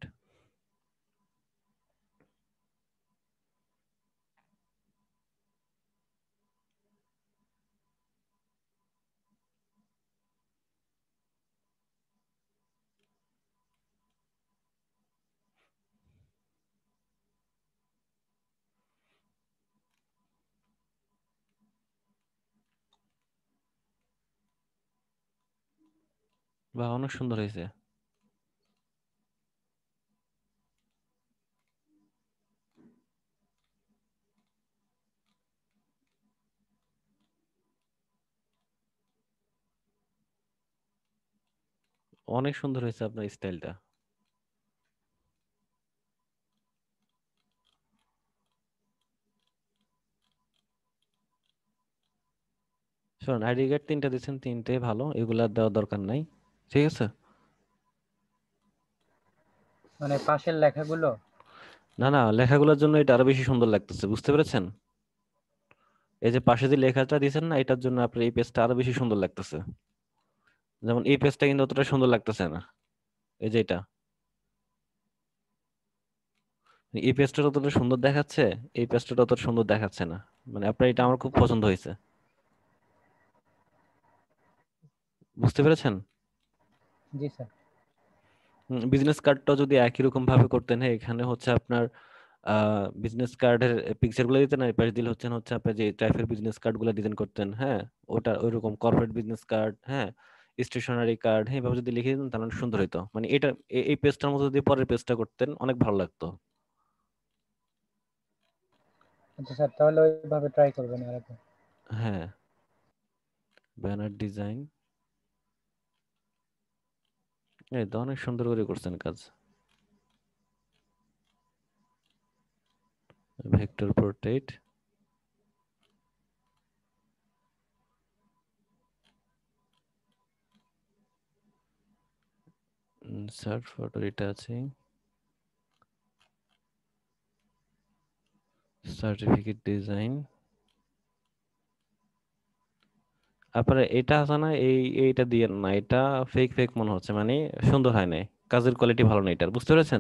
বাহ, অনেক সুন্দর হয়েছে। অনেক সুন্দর হয়েছে আপনার স্টাইলটা। শোন, আইডি কার্ড তিনটা দিচ্ছেন, তিনটে ভালো, এগুলা দেওয়ার দরকার নাই, ঠিক আছে? মানে পাশের লেখাগুলো? না না, লেখাগুলোর জন্য এটা আরো বেশি সুন্দর লাগতেছে, বুঝতে পেরেছেন? এই যে পাশে যে লেখাটা দিয়েছেন না, এটার জন্য আপনার এই পেজটা আরো বেশি সুন্দর লাগতেছে। যেমন এই পেজটা কিন্তু অতটা সুন্দর লাগতেছে না, এই যে এটা, এই পেজটা যতটা সুন্দর দেখাচ্ছে, এই পেজটা ততটা সুন্দর দেখাচ্ছে না। মানে আপনার এটা আমার খুব পছন্দ হয়েছে, বুঝতে পেরেছেন? জি স্যার। বিজনেস কার্ডটা যদি একই রকম ভাবে করতেন, হ্যাঁ, এখানে হচ্ছে আপনার আহ বিজনেস কার্ডের পিকচার গুলো দিতেন, আর পাশে দিলে হচ্ছে হচ্ছে আপনার যে টাইপের বিজনেস কার্ড গুলো ডিজাইন করতেন, হ্যাঁ, ওটা ওইরকম কর্পোরেট বিজনেস কার্ড, হ্যাঁ, স্টেশনারি কার্ড, হ্যাঁ, এভাবে যদি লিখে দিতেন তাহলে সুন্দর হতো। মানে এটা এ- এই পেজটার মতো যদি পরের পেজটা করতেন, অনেক ভালো লাগতো। আচ্ছা স্যার, তাহলে ওইভাবে ট্রাই করবেন আর কি। হ্যাঁ, ব্যানার ডিজাইন, এই তো অনেক সুন্দর করে করছেন কাজ। ভেক্টর পোর্ট্রেট, ইনসার্ট ফটো, এটা আছে, সার্টিফিকেট ডিজাইন। তারপরে এটা আছে না, এই এইটা দিয়ে না, এটা ফেক ফেক মনে হচ্ছে, মানে সুন্দর হয় নাই, কাজের কোয়ালিটি ভালো না এটার, বুঝতে পেরেছেন?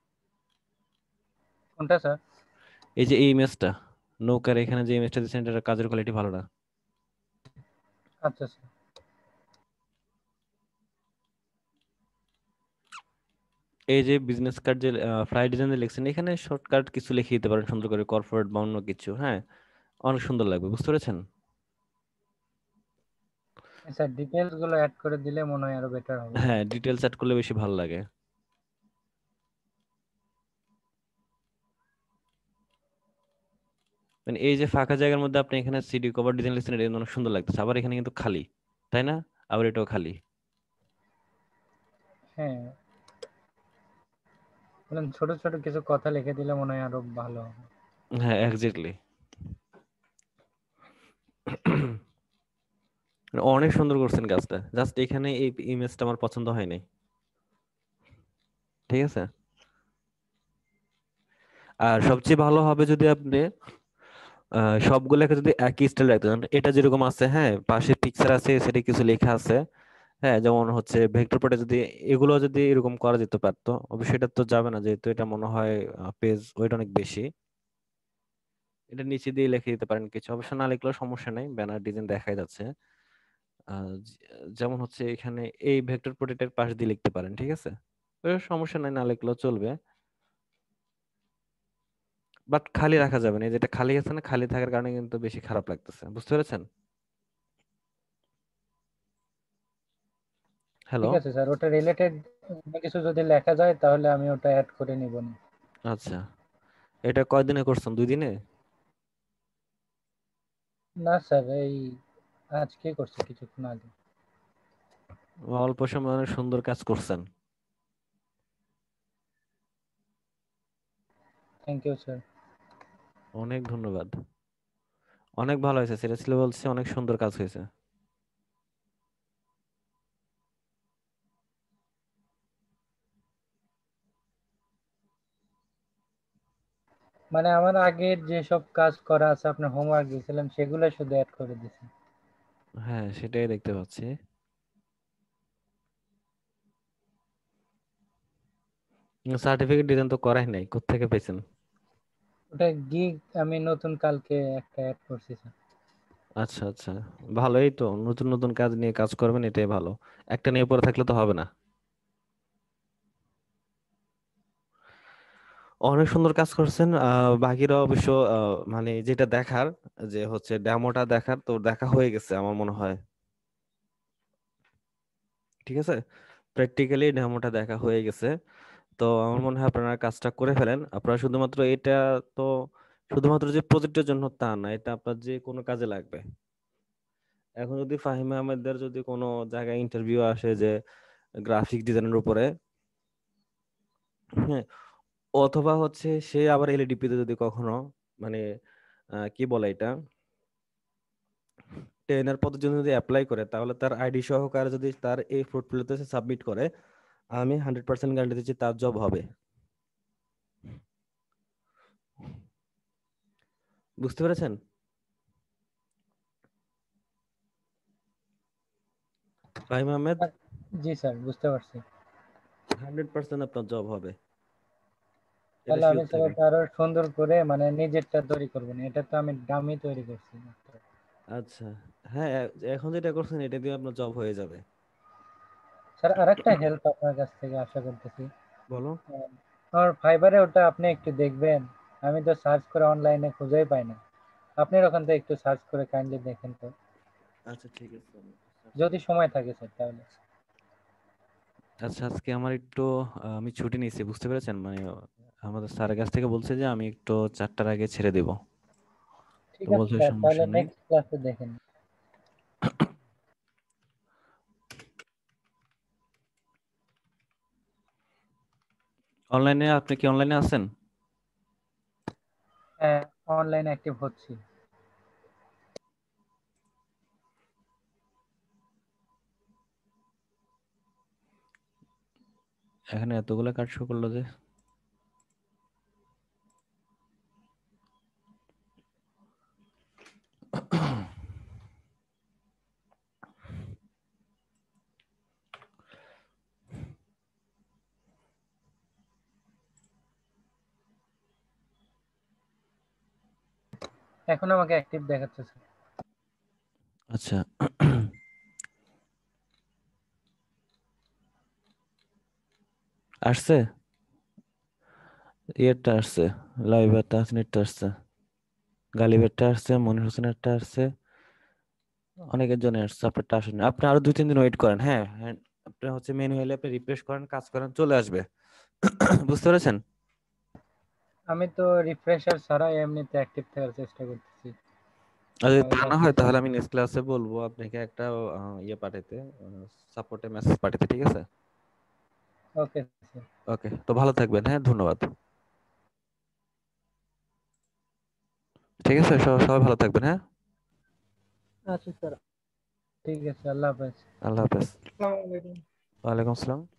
কোনটা স্যার? এই যে এই ইমেজটা, নৌকার এখানে যে ইমেজটা দিচ্ছেন, এটার কাজের কোয়ালিটি ভালো না। আচ্ছা স্যার। এই যে বিজনেস কার্ড যে ফ্লাই ডিজাইনে লিখছেন, এখানে শর্টকাট কিছু লিখে দিতে পারেন সুন্দর করে, কর্পোরেট বা অন্য কিছু, হ্যাঁ, অনেক সুন্দর লাগবে, বুঝতে পেরেছেন? স্যার ডিটেলস গুলো অ্যাড করে দিলে মনে হয় আরো বেটার হবে। হ্যাঁ, ডিটেলস অ্যাড করলে বেশি ভালো লাগে। মানে এই যে ফাঁকা জায়গার মধ্যে আপনি এখানে সিডি কভার ডিজাইন লিখছেন, এটা কিন্তু অনেক সুন্দর লাগতেছে। আবার এখানে কিন্তু খালি, তাই না? আবার এটাও খালি। হ্যাঁ, বলেন ছোট ছোট কিছু কথা লিখে দিলে মনে হয় আরো ভালো হবে। হ্যাঁ, এক্স্যাক্টলি। অনেক সুন্দর করছেন কাজটা, জাস্ট এখানে এই ইমেজটা আমার পছন্দ হয় নাই, ঠিক আছে? আর সবচেয়ে ভালো হবে যদি আপনি আহ, সবগুলোকে যদি একই স্টাইল রাখতে চান, এটা যেরকম আছে, হ্যাঁ, পাশে পিকচার আছে, সেটা কিছু লেখা আছে, হ্যাঁ, যেমন হচ্ছে ভেক্টর প্যাডে যদি এগুলো যদি এরকম করা যেতে পারতো, অবশ্যই এটা তো যাবে না, যেহেতু এটা মনে হয় পেজ ওয়েট অনেক বেশি। এটা নিচে দিয়ে লিখে দিতে পারেন কিছু, অবশ্য না লিখলেও সমস্যা নেই, ব্যানার ডিজাইন দেখাই যাচ্ছে। আহ, যে- যেমন হচ্ছে এখানে এই ভেক্টর প্রোটেক্টের পাশ দিয়ে লিখতে পারেন, ঠিক আছে, তো সমস্যা নাই, না লিখলেও চলবে। বাট খালি রাখা যাবে না, এই যেটা খালি আছে না, খালি থাকার কারণে কিন্তু বেশি খারাপ লাগতেছে, বুঝতে পেরেছেন? হ্যালো। ঠিক আছে স্যার, ওটা রিলেটেড কিছু যদি লেখা যায় তাহলে আমি ওটা অ্যাড করে নিব না। আচ্ছা, এটা কয়দিনে করছেন? দুই দিনে? না স্যার, এই আজকে করছি কিছুক্ষণ আগে। অল্প সময়ে অনেক সুন্দর কাজ করছেন। Thank you sir. অনেক ধন্যবাদ। অনেক ভালো হয়েছে, সিরিয়াসলি বলছি, অনেক সুন্দর কাজ হয়েছে। মানে আমার আগের যেসব কাজ করা আছে, আপনার হোমওয়ার্ক দিয়েছিলাম, সেগুলো শুধু অ্যাড করে দিয়েছি। হ্যাঁ, সেটাই দেখতে পাচ্ছি। সার্টিফিকেট ডিজাইন তো করাই নাই, কোত্থেকে পেয়েছেন? ওটা গিগ আমি নতুন কালকে একটা অ্যাড করছি স্যার। আচ্ছা আচ্ছা, ভালোই তো, নতুন নতুন কাজ নিয়ে কাজ করবেন, এটাই ভালো। একটা নিয়ে পড়ে থাকলে তো হবে না। অনেক সুন্দর কাজ করছেন। আহ বাকিরা অবশ্য আহ, মানে যেটা দেখার, যে হচ্ছে ডেমোটা দেখার, তো দেখা হয়ে গেছে আমার মনে হয়, ঠিক আছে, প্র্যাকটিক্যালি ডেমোটা দেখা হয়ে গেছে। তো আমার মনে হয় আপনারা কাজটা করে ফেলেন। আপনারা শুধুমাত্র এটা, তো শুধুমাত্র যে প্রজেক্টের জন্য তা না, এটা আপনার যে কোনো কাজে লাগবে। এখন যদি ফাহিম আহমেদের যদি কোনো জায়গায় ইন্টারভিউ আসে যে গ্রাফিক ডিজাইনের উপরে, হ্যাঁ, অথবা হচ্ছে সে আবার এলএডিপি তে যদি কখনো মানে আহ, কি বলে এটা, ট্রেনার পদের জন্য যদি অ্যাপ্লাই করে, তাহলে তার আইডি সহকারে যদি তার এই পোর্টফোলিওতে সে সাবমিট করে, আমি হান্ড্রেড পার্সেন্ট গ্যারান্টি দিচ্ছি তার জব হবে। বুঝতে পেরেছেন? ফাহিম আহমেদ, জি স্যার, বুঝতে পারছি। হান্ড্রেড পার্সেন্ট আপনার জব হবে, এটা তাহলে আমি শিওর স্যার থাকেন। ওটা আরো সুন্দর করে মানে নিজেরটা তৈরি করবো না, এটা তো আমি ডামি তৈরি করছি। আচ্ছা, হ্যাঁ, এ- এখন যেটা করছেন এটা দিয়ে আপনার জব হয়ে যাবে। স্যার আরেকটা হেল্প আপনার কাছ থেকে আশা করতেছি। বলো। আহ, আমার ফাইবারে ওটা আপনি একটু দেখবেন, আমি তো সার্চ করে অনলাইনে খুঁজেই পাই না। আপনি ওখান থেকে একটু সার্চ করে কাইন্ডলি দেখেন তো, আচ্ছা ঠিক আছে। যদি সময় থাকে স্যার তাহলে। আচ্ছা, আজকে আমার একটু আহ, আমি ছুটি নিয়েছি, বুঝতে পেরেছেন, মানে আমাদের স্যারের কাছ থেকে বলছে যে আমি একটু চারটার আগে ছেড়ে দেব, তো ঠিক আছে বলছে স্যার, তাহলে সমস্যা নেই। নেক্সট ক্লাসে দেখেন। অনলাইনে, আপনি কি অনলাইনে আছেন? হ্যাঁ, অনলাইন অ্যাক্টিভ হচ্ছি। এখানে এতগুলো কাজ শো করলো যে। এখন আমাকে অ্যাক্টিভ দেখাচ্ছে স্যার। আচ্ছা, আসছে, ইয়েরটা আসছে, লাইভেরটা, নেটটা আসছে, গালিবেরটা আসছে, মনির হোসেনেরটা আসছে, অনেকের জন্য আসছে, আপনারটা আসেনি। আপনি আরো দুই তিন দিন ওয়েট করেন, হ্যাঁ হ্যাঁ, আপনি হচ্ছে মেনু হলে আপনি রিফ্রেশ করেন, কাজ করেন, চলে আসবে। বুঝতে পেরেছেন? আমি তো রিফ্রেশার ছাড়াই এমনিতে অ্যাক্টিভ থাকার চেষ্টা করতেছি। আর যদি তা তাহলে না হয়, তাহলে আমি নেক্সট ক্লাসে বলবো আপনাকে একটা আহ, ইয়ে পাঠাইতে, সাপোর্টে মেসেজ পাঠাইতে, ঠিক আছে? Okay sir. ওকে, তো ভালো থাকবেন, হ্যাঁ, ধন্যবাদ। ঠিক আছে, সবাই সবাই ভালো থাকবেন, হ্যাঁ। আচ্ছা স্যার। ঠিক আছে, আল্লাহ হাফেজ। আল্লাহ হাফেজ। আসসালামু আলাইকুম। ওয়ালাইকুম আসসালাম।